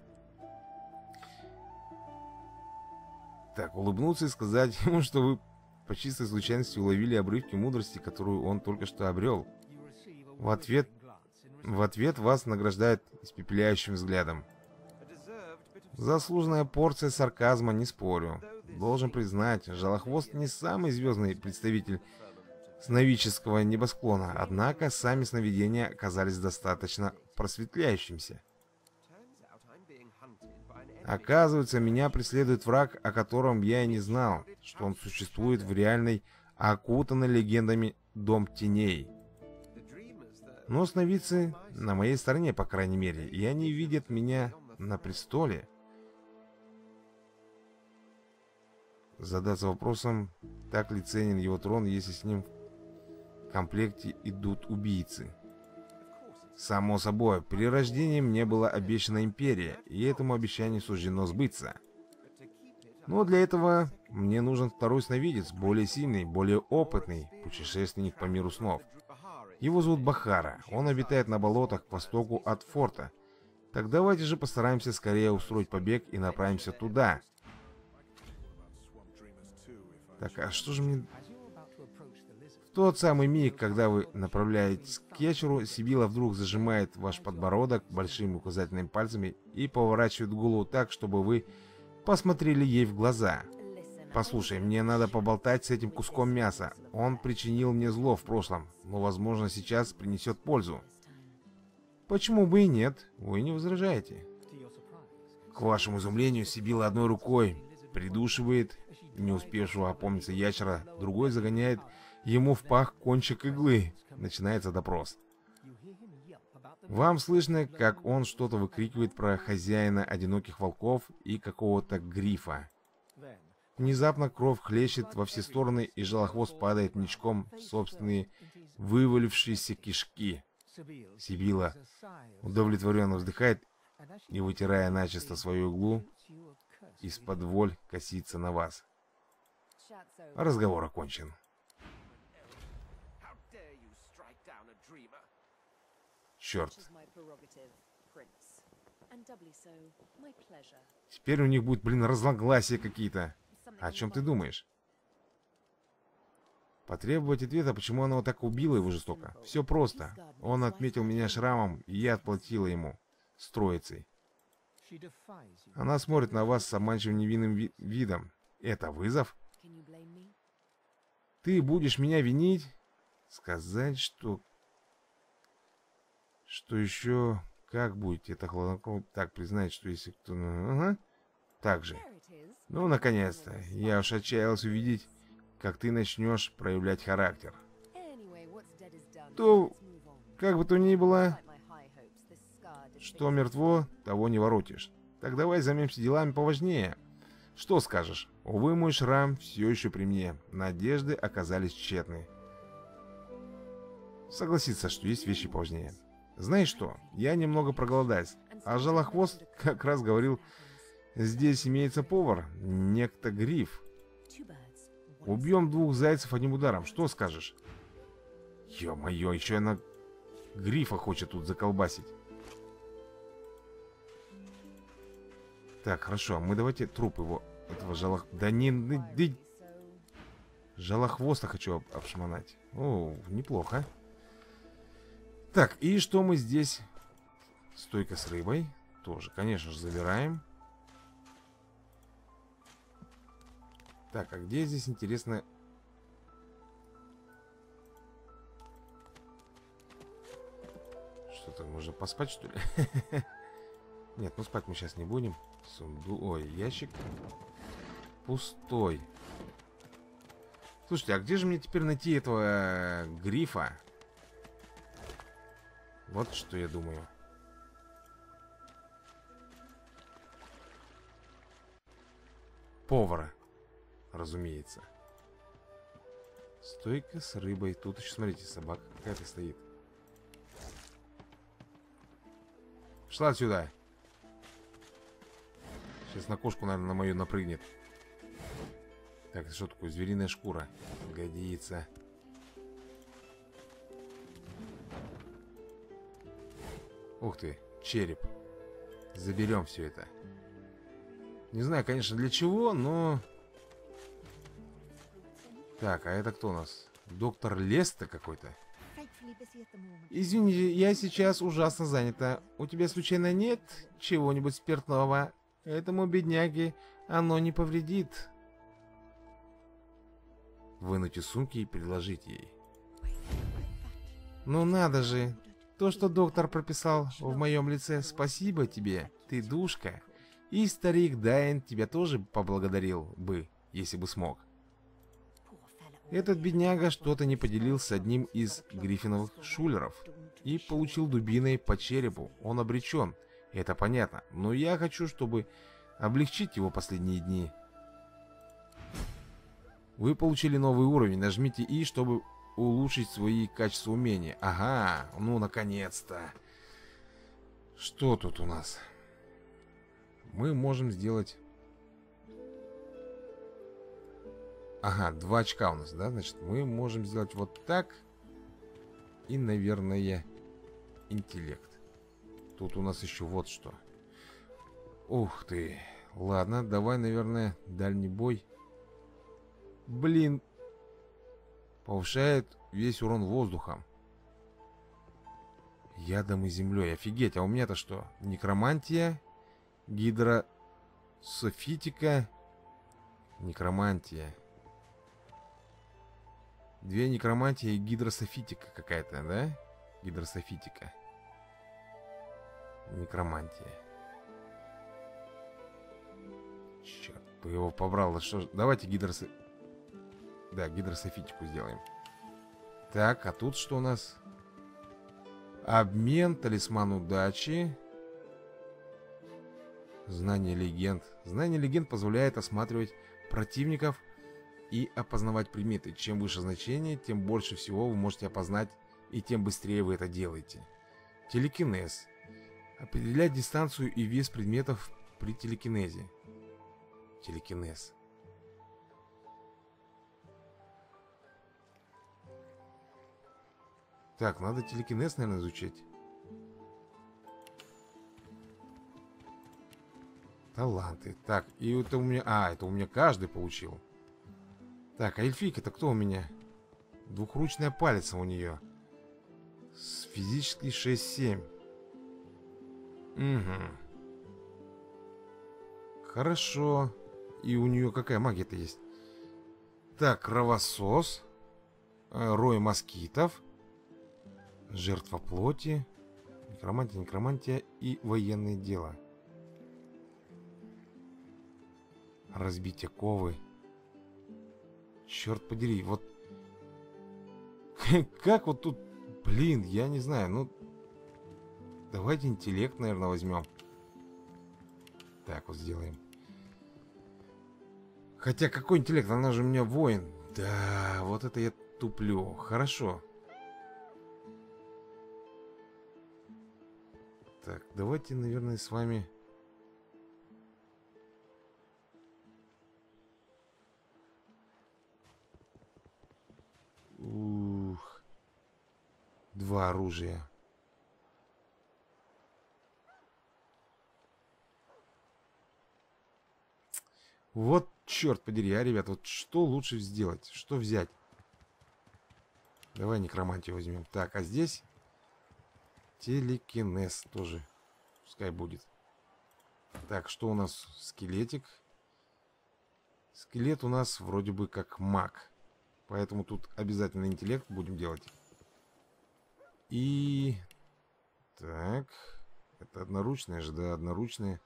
S1: Так, улыбнуться и сказать ему, что вы по чистой случайности уловили обрывки мудрости, которую он только что обрел. В ответ вас награждают испепеляющим взглядом. Заслуженная порция сарказма, не спорю. Должен признать, Жалохвост не самый звездный представитель сновидческого небосклона, однако сами сновидения оказались достаточно просветляющимся. Оказывается, меня преследует враг, о котором я и не знал, что он существует в реальной, окутанной легендами Дом Теней. Но сновидцы на моей стороне, по крайней мере, и они видят меня на престоле. Задаться вопросом, так ли ценен его трон, если с ним в комплекте идут убийцы. Само собой, при рождении мне была обещана империя, и этому обещанию суждено сбыться. Но для этого мне нужен второй сновидец, более сильный, более опытный путешественник по миру снов. Его зовут Бахара, он обитает на болотах к востоку от форта. Так давайте же постараемся скорее устроить побег и направимся туда. Так, а что же мне... В тот самый миг, когда вы направляетесь к ящеру, Сибила вдруг зажимает ваш подбородок большими указательными пальцами и поворачивает голову так, чтобы вы посмотрели ей в глаза. Послушай, мне надо поболтать с этим куском мяса. Он причинил мне зло в прошлом, но, возможно, сейчас принесет пользу. Почему бы и нет? Вы не возражаете. К вашему изумлению, Сибила одной рукой придушивает не успевшего опомниться ящера, другой загоняет ему в пах кончик иглы. Начинается допрос. Вам слышно, как он что-то выкрикивает про хозяина одиноких волков и какого-то грифа. Внезапно кровь хлещет во все стороны, и Жалохвост падает ничком в собственные вывалившиеся кишки. Сибила удовлетворенно вздыхает и, вытирая начисто свою иглу, из-под воль косится на вас. Разговор окончен. Черт. Теперь у них будет, блин, разногласия какие-то. О чем ты думаешь? Потребовать ответа, почему она вот так убила его жестоко. Все просто. Он отметил меня шрамом, и я отплатила ему с троицей. Она смотрит на вас с обманчивым невинным видом. Это вызов? Ты будешь меня винить? Сказать, что... Что еще... Как будет это хладнокровно так признать, что если кто... Ага. Так же. Ну, наконец-то. Я уж отчаялась увидеть, как ты начнешь проявлять характер. То, как бы то ни было, что мертво, того не воротишь. Так давай займемся делами поважнее. Что скажешь? Увы, мой шрам все еще при мне. Надежды оказались тщетны. Согласиться, что есть вещи поважнее. Знаешь что? Я немного проголодаюсь. А Жалохвост как раз говорил, здесь имеется повар, некто Гриф. Убьем двух зайцев одним ударом. Что скажешь? Ё-моё, еще она Грифа хочет тут заколбасить. Так, хорошо, мы давайте труп его этого жало... Да не... Жалохвоста хочу обшмонать. О, неплохо. Так, и что мы здесь? Стойка с рыбой. Тоже, конечно же, забираем. Так, а где здесь, интересно... Что-то можно поспать, что ли? Нет, ну спать мы сейчас не будем. Ой, ящик пустой. Слушайте, а где же мне теперь найти этого грифа? Вот что я думаю. Повара, разумеется. Стойка с рыбой. Тут еще, смотрите, собака какая-то стоит. Шла отсюда. Сейчас на кошку, наверное, на мою напрыгнет. Так, это что такое? Звериная шкура. Годится. Ух ты, череп. Заберем все это. Не знаю, конечно, для чего, но... Так, а это кто у нас? Доктор Леста какой-то? Извини, я сейчас ужасно занята. У тебя случайно нет чего-нибудь спиртного? Этому бедняге оно не повредит. Вынуть из сумки и предложить ей. Ну надо же. То, что доктор прописал в моем лице, спасибо тебе, ты душка. И старик Дайн тебя тоже поблагодарил бы, если бы смог. Этот бедняга что-то не поделил с одним из гриффиновых шулеров и получил дубиной по черепу. Он обречен, это понятно, но я хочу, чтобы облегчить его последние дни. Вы получили новый уровень, нажмите И, чтобы улучшить свои качества умения. Ага, ну наконец-то. Что тут у нас? Мы можем сделать... Ага, 2 очка у нас, да? Значит, мы можем сделать вот так. И, наверное, интеллект. Тут у нас еще вот что. Ух ты. Ладно, давай, наверное, дальний бой. Блин. Повышает весь урон воздухом. Ядом и землей. Офигеть, а у меня-то что? Некромантия, гидрософитика, некромантия. 2 некромантия и гидрософитика какая-то, да? Гидрософитика. Некромантия. Черт, бы его побрал. Что ж... Давайте Да, гидрософитику сделаем. Так, а тут что у нас? Обмен, талисман удачи. Знание легенд. Знание легенд позволяет осматривать противников и опознавать предметы. Чем выше значение, тем больше всего вы можете опознать, и тем быстрее вы это делаете. Телекинез. Определять дистанцию и вес предметов при телекинезе. Телекинез. Так, надо телекинез, наверное, изучать. Таланты. Так, и это у меня... А, это у меня каждый получил. Так, а эльфийка это кто у меня? Двухручная палец у нее. С физически 6-7. Угу. Хорошо. И у нее какая магия-то есть? Так, кровосос. Рой москитов. Жертва плоти. Некромантия, некромантия и военное дело. Разбитие ковы. Черт подери, вот... Как вот тут... Блин, я не знаю, ну... Давайте интеллект, наверное, возьмем. Так вот сделаем. Хотя какой интеллект? Она же у меня воин. Да, вот это я туплю. Хорошо. Так, давайте, наверное, с вами... Ух. 2 оружия. Вот черт подери, а, ребят, вот что лучше сделать? Что взять? Давай некромантию возьмем. Так, а здесь телекинез тоже. Пускай будет. Так, что у нас? Скелетик. Скелет у нас вроде бы как маг. Поэтому тут обязательно интеллект будем делать. И... Так. Это одноручное же, да, одноручное.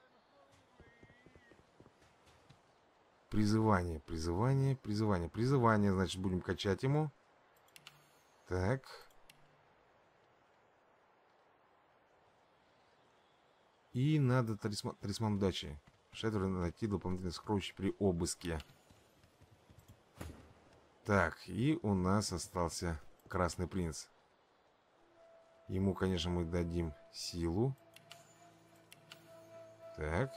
S1: Призывание, призывание, призывание. Призывание, значит, будем качать ему. Так. И надо талисман удачи. Шедевр найти дополнительные сокровища при обыске. Так, и у нас остался Красный Принц. Ему, конечно, мы дадим силу. Так.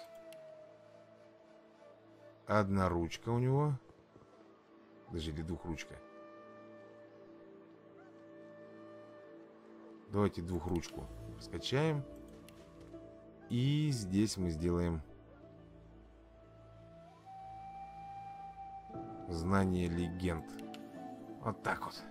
S1: Одна ручка у него. Даже или двухручка. Давайте двухручку скачаем. И здесь мы сделаем знание легенд. Вот так вот.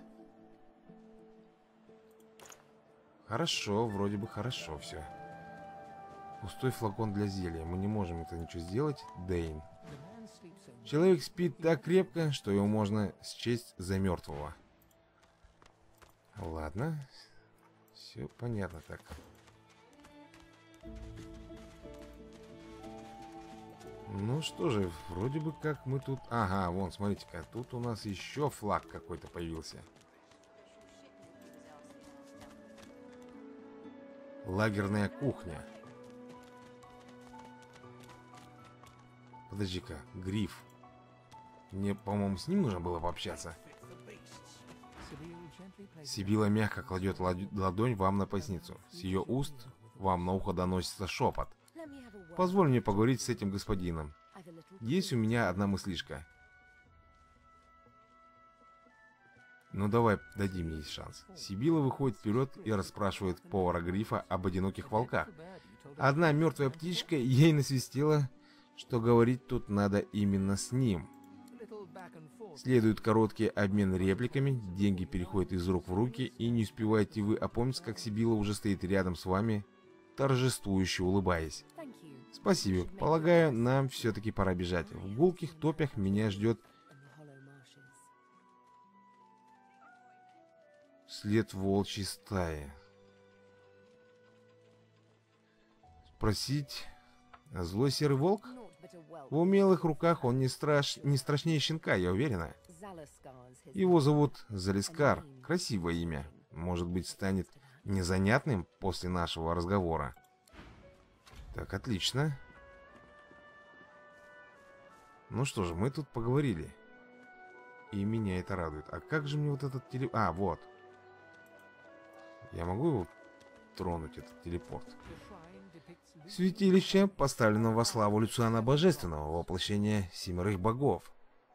S1: Хорошо, вроде бы хорошо все. Пустой флакон для зелья. Мы не можем это ничего сделать. Дейн. Человек спит так крепко, что его можно счесть за мертвого. Ладно. Все понятно так. Ну что же, вроде бы как мы тут... Ага, вон, смотрите-ка, тут у нас еще флаг какой-то появился. Лагерная кухня. Подожди-ка, Гриф. Мне, по-моему, с ним нужно было пообщаться. Сибила мягко кладет ладонь вам на поясницу. С ее уст вам на ухо доносится шепот. Позволь мне поговорить с этим господином. Есть у меня одна мыслишка. Ну давай дадим ей шанс. Сибила выходит вперед и расспрашивает повара Грифа об одиноких волках. Одна мертвая птичка ей насвистела, что говорить тут надо именно с ним. Следует короткий обмен репликами, деньги переходят из рук в руки, и не успеваете вы опомниться, как Сибила уже стоит рядом с вами, торжествующе улыбаясь. Спасибо. Полагаю, нам все-таки пора бежать. В гулких топях меня ждет след волчьей стаи. Спросить, а злой серый волк? В умелых руках он не страшнее щенка, я уверена. Его зовут Залискар. Красивое имя. Может быть, станет незанятным после нашего разговора. Так, отлично. Ну что же, мы тут поговорили. И меня это радует. А как же мне вот этот телепорт... А, вот. Я могу его тронуть, этот телепорт? Святилище поставлено во славу Люциана Божественного, воплощения семерых богов.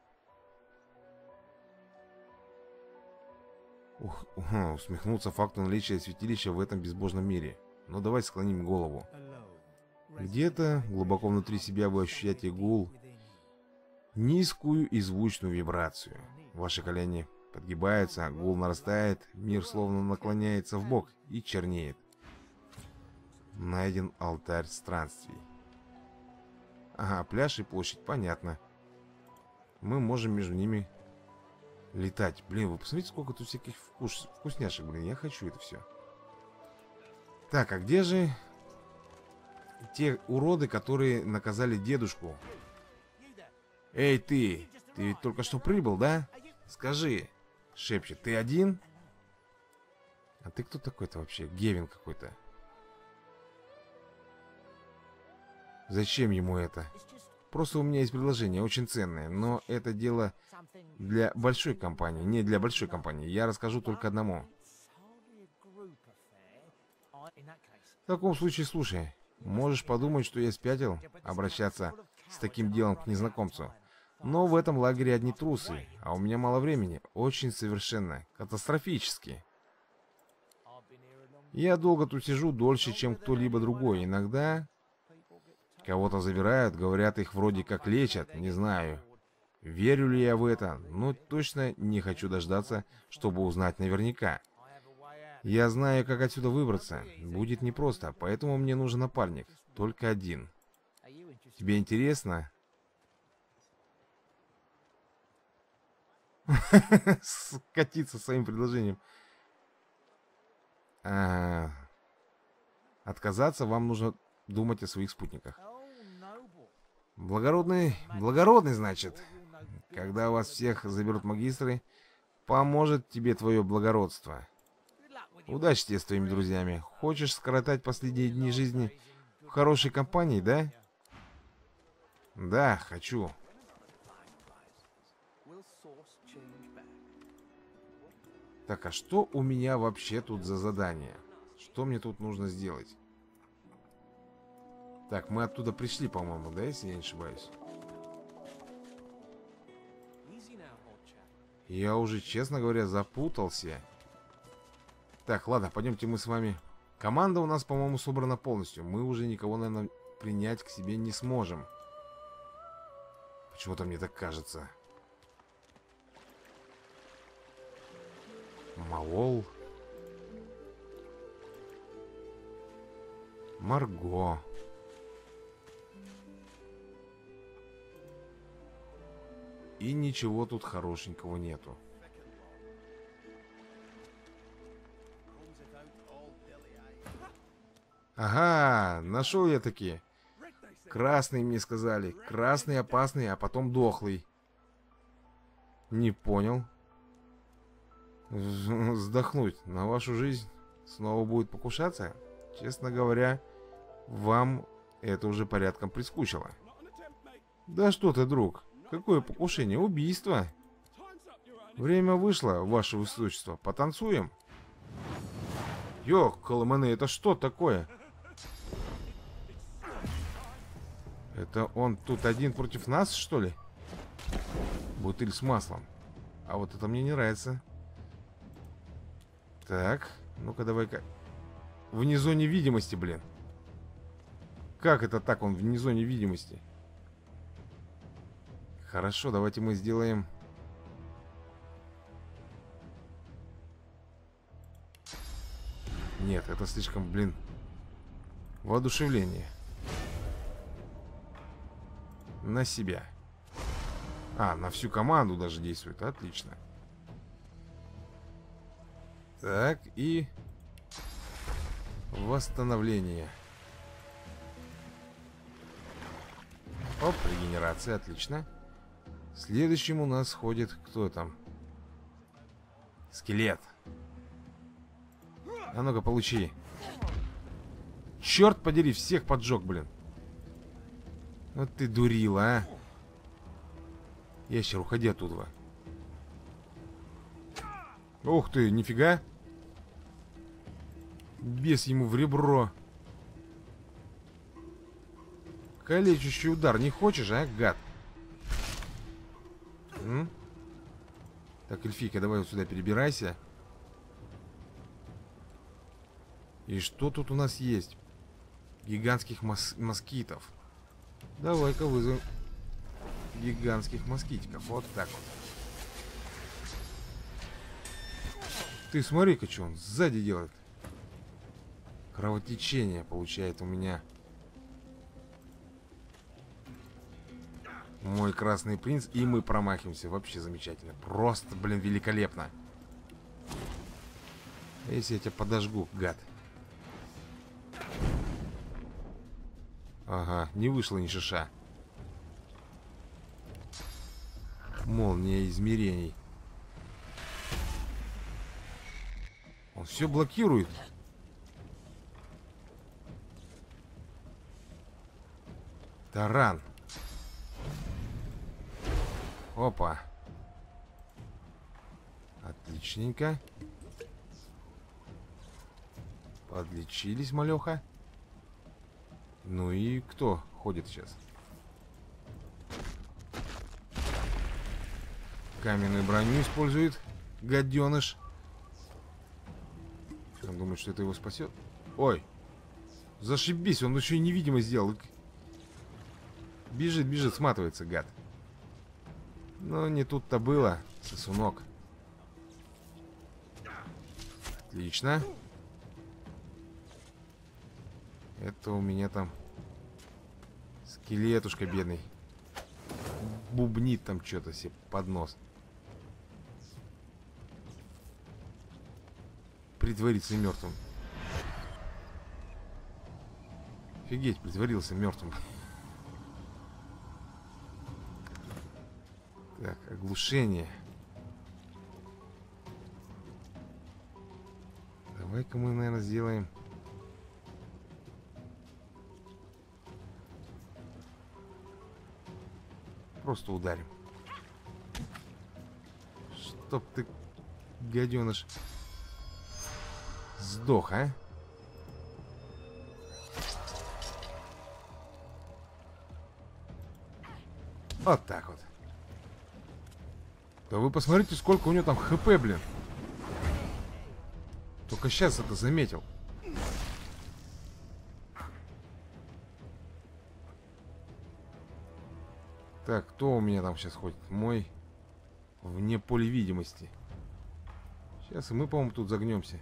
S1: Усмехнулся факту наличия святилища в этом безбожном мире. Но давайте склоним голову. Где-то глубоко внутри себя вы ощущаете гул, низкую и звучную вибрацию. Ваши колени подгибаются, гул нарастает, мир словно наклоняется вбок и чернеет. Найден алтарь странствий. Ага, пляж и площадь, понятно. Мы можем между ними летать. Блин, вы посмотрите, сколько тут всяких вкусняшек, блин, я хочу это все. Так, а где же те уроды, которые наказали дедушку? Эй, ты ведь только что прибыл, да? Скажи, шепчет, ты один? А ты кто такой-то вообще? Гевин какой-то. Зачем ему это? Просто у меня есть предложение, очень ценное, но это дело для большой компании, не для большой компании. Я расскажу только одному. В таком случае, слушай, можешь подумать, что я спятил, обращаться с таким делом к незнакомцу. Но в этом лагере одни трусы, а у меня мало времени, очень совершенно, катастрофически. Я долго тут сижу, дольше, чем кто-либо другой. Иногда Кого-то забирают, говорят, их вроде как лечат, не знаю. Верю ли я в это, но точно не хочу дождаться, чтобы узнать наверняка. Я знаю, как отсюда выбраться. Будет непросто, поэтому мне нужен напарник. Только один. Тебе интересно? Скатиться своим предложением. Отказаться вам нужно думать о своих спутниках. Благородный, значит. Когда вас всех заберут магистры, поможет тебе твое благородство. Удачи тебе с твоими друзьями. Хочешь скоротать последние дни жизни в хорошей компании, да? Да, хочу. Так, а что у меня вообще тут за задание? Что мне тут нужно сделать? Так, мы оттуда пришли, по-моему, да, если я не ошибаюсь? Я уже, честно говоря, запутался. Так, ладно, пойдемте мы с вами. Команда у нас, по-моему, собрана полностью. Мы уже никого, наверное, принять к себе не сможем. Почему-то мне так кажется. Маол. Марго. И ничего тут хорошенького нету. Ага, нашел я таки. Красный мне сказали. Красный опасный, а потом дохлый. Не понял. Вздохнуть на вашу жизнь снова будет покушаться? Честно говоря, вам это уже порядком прискучило. Да что ты, друг. Какое покушение? Убийство. Время вышло, ваше высочество. Потанцуем? Ёх, колыманы, это что такое? Это он тут один против нас, что ли? Бутыль с маслом. А вот это мне не нравится. Так, ну-ка давай-ка. Вне зоне видимости, блин. Как это так, он вне зоне видимости? Хорошо, давайте мы сделаем... Нет, это слишком, блин, воодушевление. На себя. А, на всю команду даже действует. Отлично. Так, и... Восстановление. Оп, регенерация, отлично. Следующим у нас ходит... Кто там? Скелет. А ну-ка, получи. Черт подери, всех поджег, блин. Вот ты дурила, а. Ящер, уходи оттуда. Ух ты, нифига. Бес ему в ребро. Калечащий удар не хочешь, а, гад? Так, эльфийка, давай вот сюда перебирайся. И что тут у нас есть? Гигантских москитов. Давай-ка вызовем гигантских москитиков. Вот так вот. Ты смотри-ка, что он сзади делает. Кровотечение получает у меня мой красный принц. И мы промахиваемся. Вообще замечательно. Просто, блин, великолепно. Если я тебя подожгу, гад. Ага, не вышло ни шиша. Молния измерений. Он все блокирует. Таран. Опа. Отличненько. Подлечились, малеха. Ну и кто ходит сейчас? Каменную броню использует гаденыш. Он думает, что это его спасет. Ой, зашибись, он еще и невидимость сделал. Бежит, бежит, сматывается, гад. Но не тут-то было, сосунок. Отлично. Это у меня там скелетушка бедный. Бубнит там что-то себе под нос. Притвориться мертвым. Офигеть, притворился мертвым. Так, оглушение. Давай-ка мы, наверное, сделаем. Просто ударим. Чтоб ты, гаденыш, сдох, а? Вот так вот. Да вы посмотрите, сколько у него там хп, блин. Только сейчас это заметил. Так, кто у меня там сейчас ходит? Мой вне поля видимости. Сейчас и мы, по-моему, тут загнемся.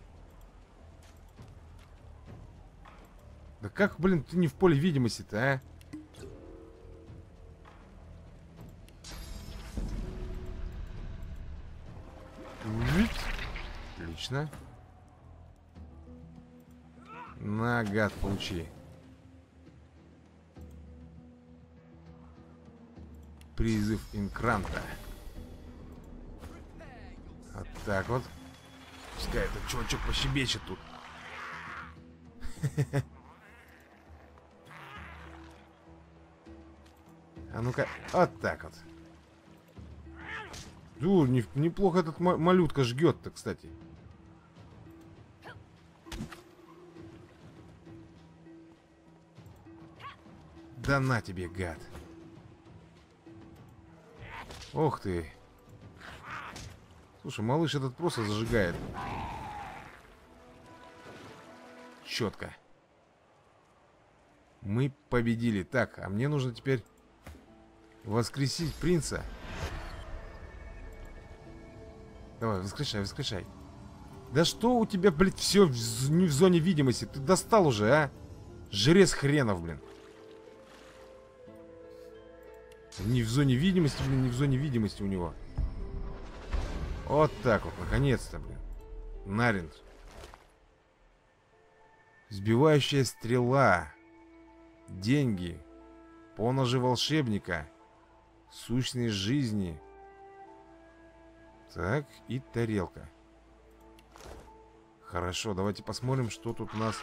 S1: Да как, блин, ты не в поле видимости-то, а? Отлично. На, гад, получи. Призыв инкранта. Вот так вот. Пускай этот чувачок пощебечет тут. А ну-ка, вот так вот. Неплохо этот малютка жгет-то, кстати. Да на тебе, гад. Ох ты. Слушай, малыш этот просто зажигает. Четко. Мы победили. Так, а мне нужно теперь воскресить принца. Давай, воскрешай, воскрешай. Да что у тебя, блядь, все не в зоне видимости? Ты достал уже, а? Жрец хренов, блин. Не в зоне видимости, блин, не в зоне видимости у него. Вот так вот, наконец-то, блин. Нарин. Сбивающая стрела. Деньги. Поножи волшебника. Сущность жизни. Так, и тарелка. Хорошо, давайте посмотрим, что тут у нас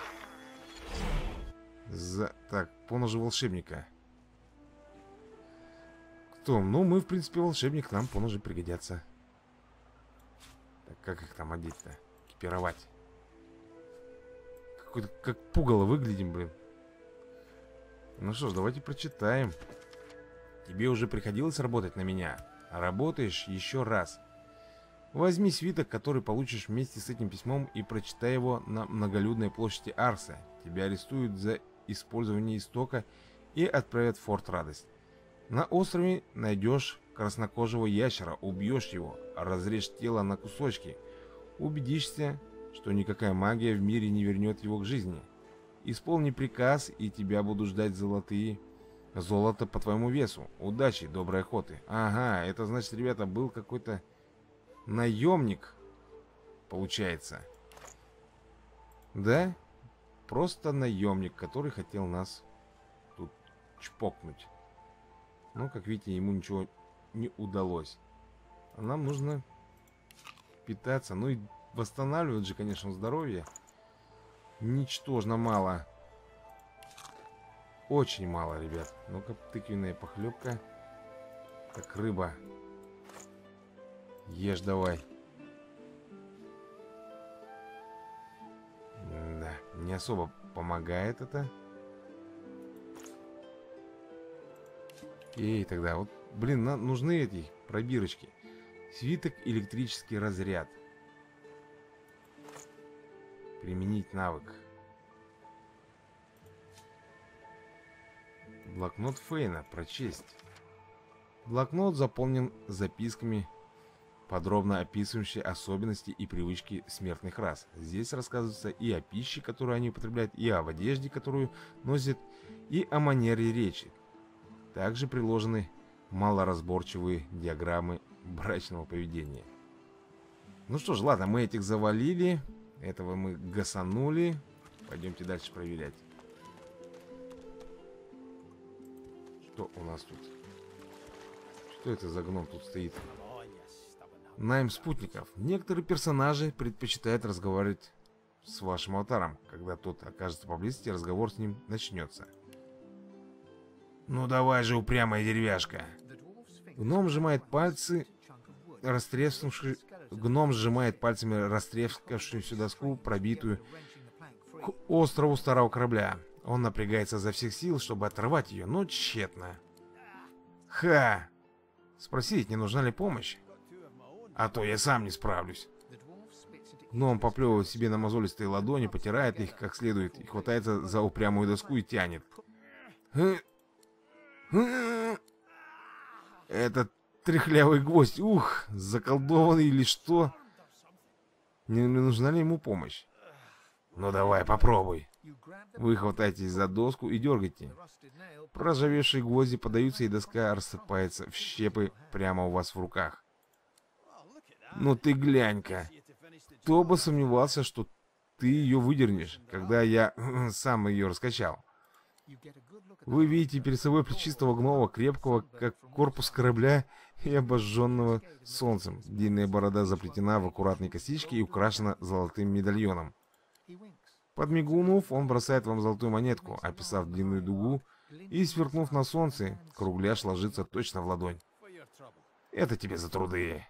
S1: за... Так, поножи волшебника. Кто? Ну, мы, в принципе, волшебник, нам поножи пригодятся. Так, как их там одеть-то? Экипировать. Какой-то как пугало выглядим, блин. Ну что ж, давайте прочитаем. Тебе уже приходилось работать на меня. Работаешь еще раз. Возьми свиток, который получишь вместе с этим письмом, и прочитай его на многолюдной площади Арса. Тебя арестуют за использование истока и отправят в Форт Радость. На острове найдешь краснокожего ящера, убьешь его, разрежь тело на кусочки. Убедишься, что никакая магия в мире не вернет его к жизни. Исполни приказ, и тебя будут ждать золото по твоему весу. Удачи, доброй охоты. Ага, это значит, ребята, был какой-то наемник, получается. Да? Просто наемник, который хотел нас тут чпокнуть. Но, как видите, ему ничего не удалось. А нам нужно питаться. Ну и восстанавливать же, конечно, здоровье. Ничтожно мало. Очень мало, ребят. Ну-ка, тыквенная похлебка. Как рыба. Ешь давай. Да, не особо помогает это. И тогда вот, блин, нужны эти пробирочки. Свиток, электрический разряд. Применить навык. Блокнот Фейна. Прочесть. Блокнот заполнен записками, подробно описывающие особенности и привычки смертных рас. Здесь рассказывается и о пище, которую они употребляют, и об одежде, которую носят, и о манере речи. Также приложены малоразборчивые диаграммы брачного поведения. Ну что ж, ладно, мы этих завалили. Этого мы гасанули. Пойдемте дальше проверять. Что у нас тут? Что это за гном тут стоит? Найм спутников. Некоторые персонажи предпочитают разговаривать с вашим аватаром. Когда тот окажется поблизости, разговор с ним начнется. Ну давай же, упрямая деревяшка. Гном сжимает пальцы, Гном сжимает пальцами растрескавшуюся доску, пробитую к острову старого корабля. Он напрягается изо всех сил, чтобы оторвать ее, но тщетно. Ха! Спросить, не нужна ли помощь? А то я сам не справлюсь. Гном поплевывает себе на мозолистые ладони, потирает их как следует и хватается за упрямую доску и тянет. Этот тряхлявый гвоздь, ух, заколдованный или что? Не нужна ли ему помощь? Ну давай, попробуй. Вы хватаетесь за доску и дергаете. Проржавевшие гвозди подаются, и доска рассыпается в щепы прямо у вас в руках. Ну ты глянь-ка. Кто бы сомневался, что ты ее выдернешь, когда я сам ее раскачал. Вы видите перед собой плечистого гнома, крепкого, как корпус корабля и обожженного солнцем. Длинная борода заплетена в аккуратные косички и украшена золотым медальоном. Подмигнув, он бросает вам золотую монетку, описав длинную дугу, и, сверкнув на солнце, кругляш ложится точно в ладонь. Это тебе за труды.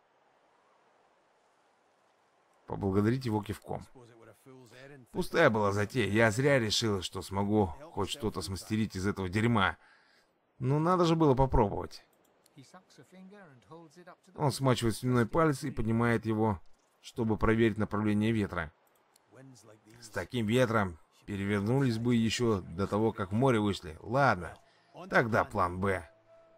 S1: Поблагодарите его кивком. Пустая была затея. Я зря решил, что смогу хоть что-то смастерить из этого дерьма. Но надо же было попробовать. Он смачивает слюной палец и поднимает его, чтобы проверить направление ветра. С таким ветром перевернулись бы еще до того, как в море вышли. Ладно, тогда план Б.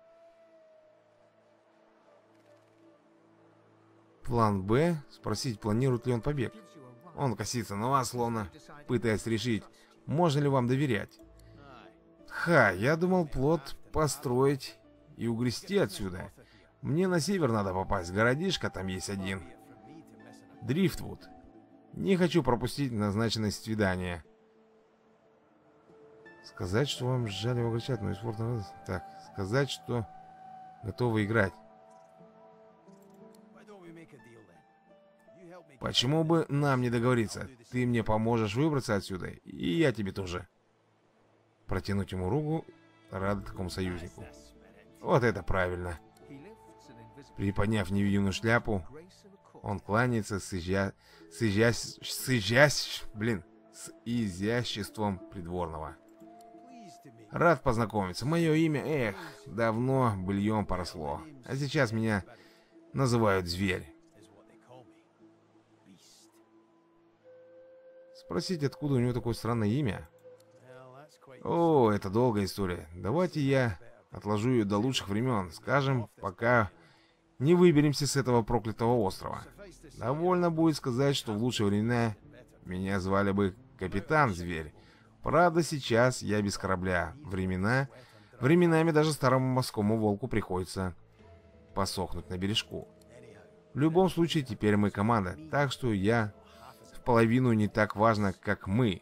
S1: План Б? Спросить, планирует ли он побег. Он косится на вас, словно пытаясь решить, можно ли вам доверять. Ха, я думал плот построить и угрести отсюда. Мне на север надо попасть, городишко там есть один. Дрифтвуд. Не хочу пропустить назначенное свидание. Сказать, что вам жаль его огорчать, но испортно. Так, сказать, что готовы играть. Почему бы нам не договориться? Ты мне поможешь выбраться отсюда, и я тебе тоже. Протянуть ему руку, рад такому союзнику. Вот это правильно. Приподняв невидимую шляпу, он кланяется с изяществом придворного. Рад познакомиться. Мое имя, эх, давно быльем поросло. А сейчас меня называют Зверь. Спросить, откуда у него такое странное имя? О, это долгая история. Давайте я отложу ее до лучших времен. Скажем, пока не выберемся с этого проклятого острова. Довольно будет сказать, что в лучшие времена меня звали бы Капитан Зверь. Правда, сейчас я без корабля. Временами даже старому морскому волку приходится посохнуть на бережку. В любом случае, теперь мы команда, так что я в половину не так важно, как мы.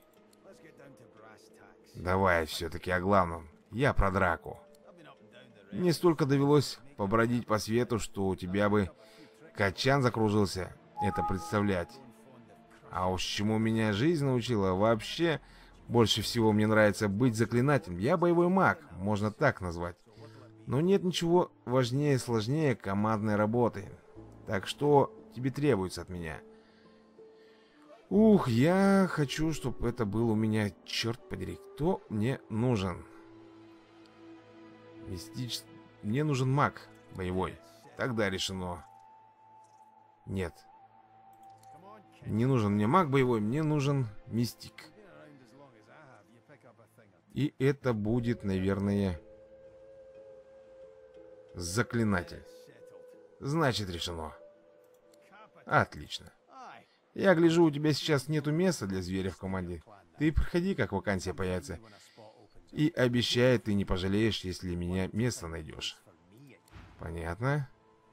S1: Давай все-таки о главном. Я про драку. Мне столько довелось побродить по свету, что у тебя бы качан закружился это представлять. А уж чему меня жизнь научила, вообще больше всего мне нравится быть заклинателем. Я боевой маг, можно так назвать. Но нет ничего важнее и сложнее командной работы. Так что тебе требуется от меня? Ух, я хочу, чтобы это был у меня, черт подери, кто мне нужен? Мне нужен маг боевой. Тогда решено. Нет. Не нужен мне маг боевой, мне нужен мистик. И это будет, наверное, заклинатель. Значит, решено. Отлично. Я гляжу, у тебя сейчас нету места для зверя в команде. Ты приходи, как вакансия появится. И обещай, ты не пожалеешь, если меня место найдешь. Понятно?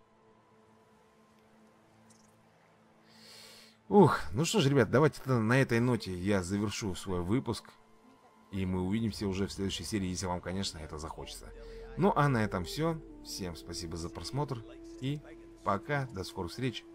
S1: Ух, ну что ж, ребят, давайте на этой ноте я завершу свой выпуск. И мы увидимся уже в следующей серии, если вам, конечно, это захочется. Ну а на этом все. Всем спасибо за просмотр. И пока, до скорых встреч.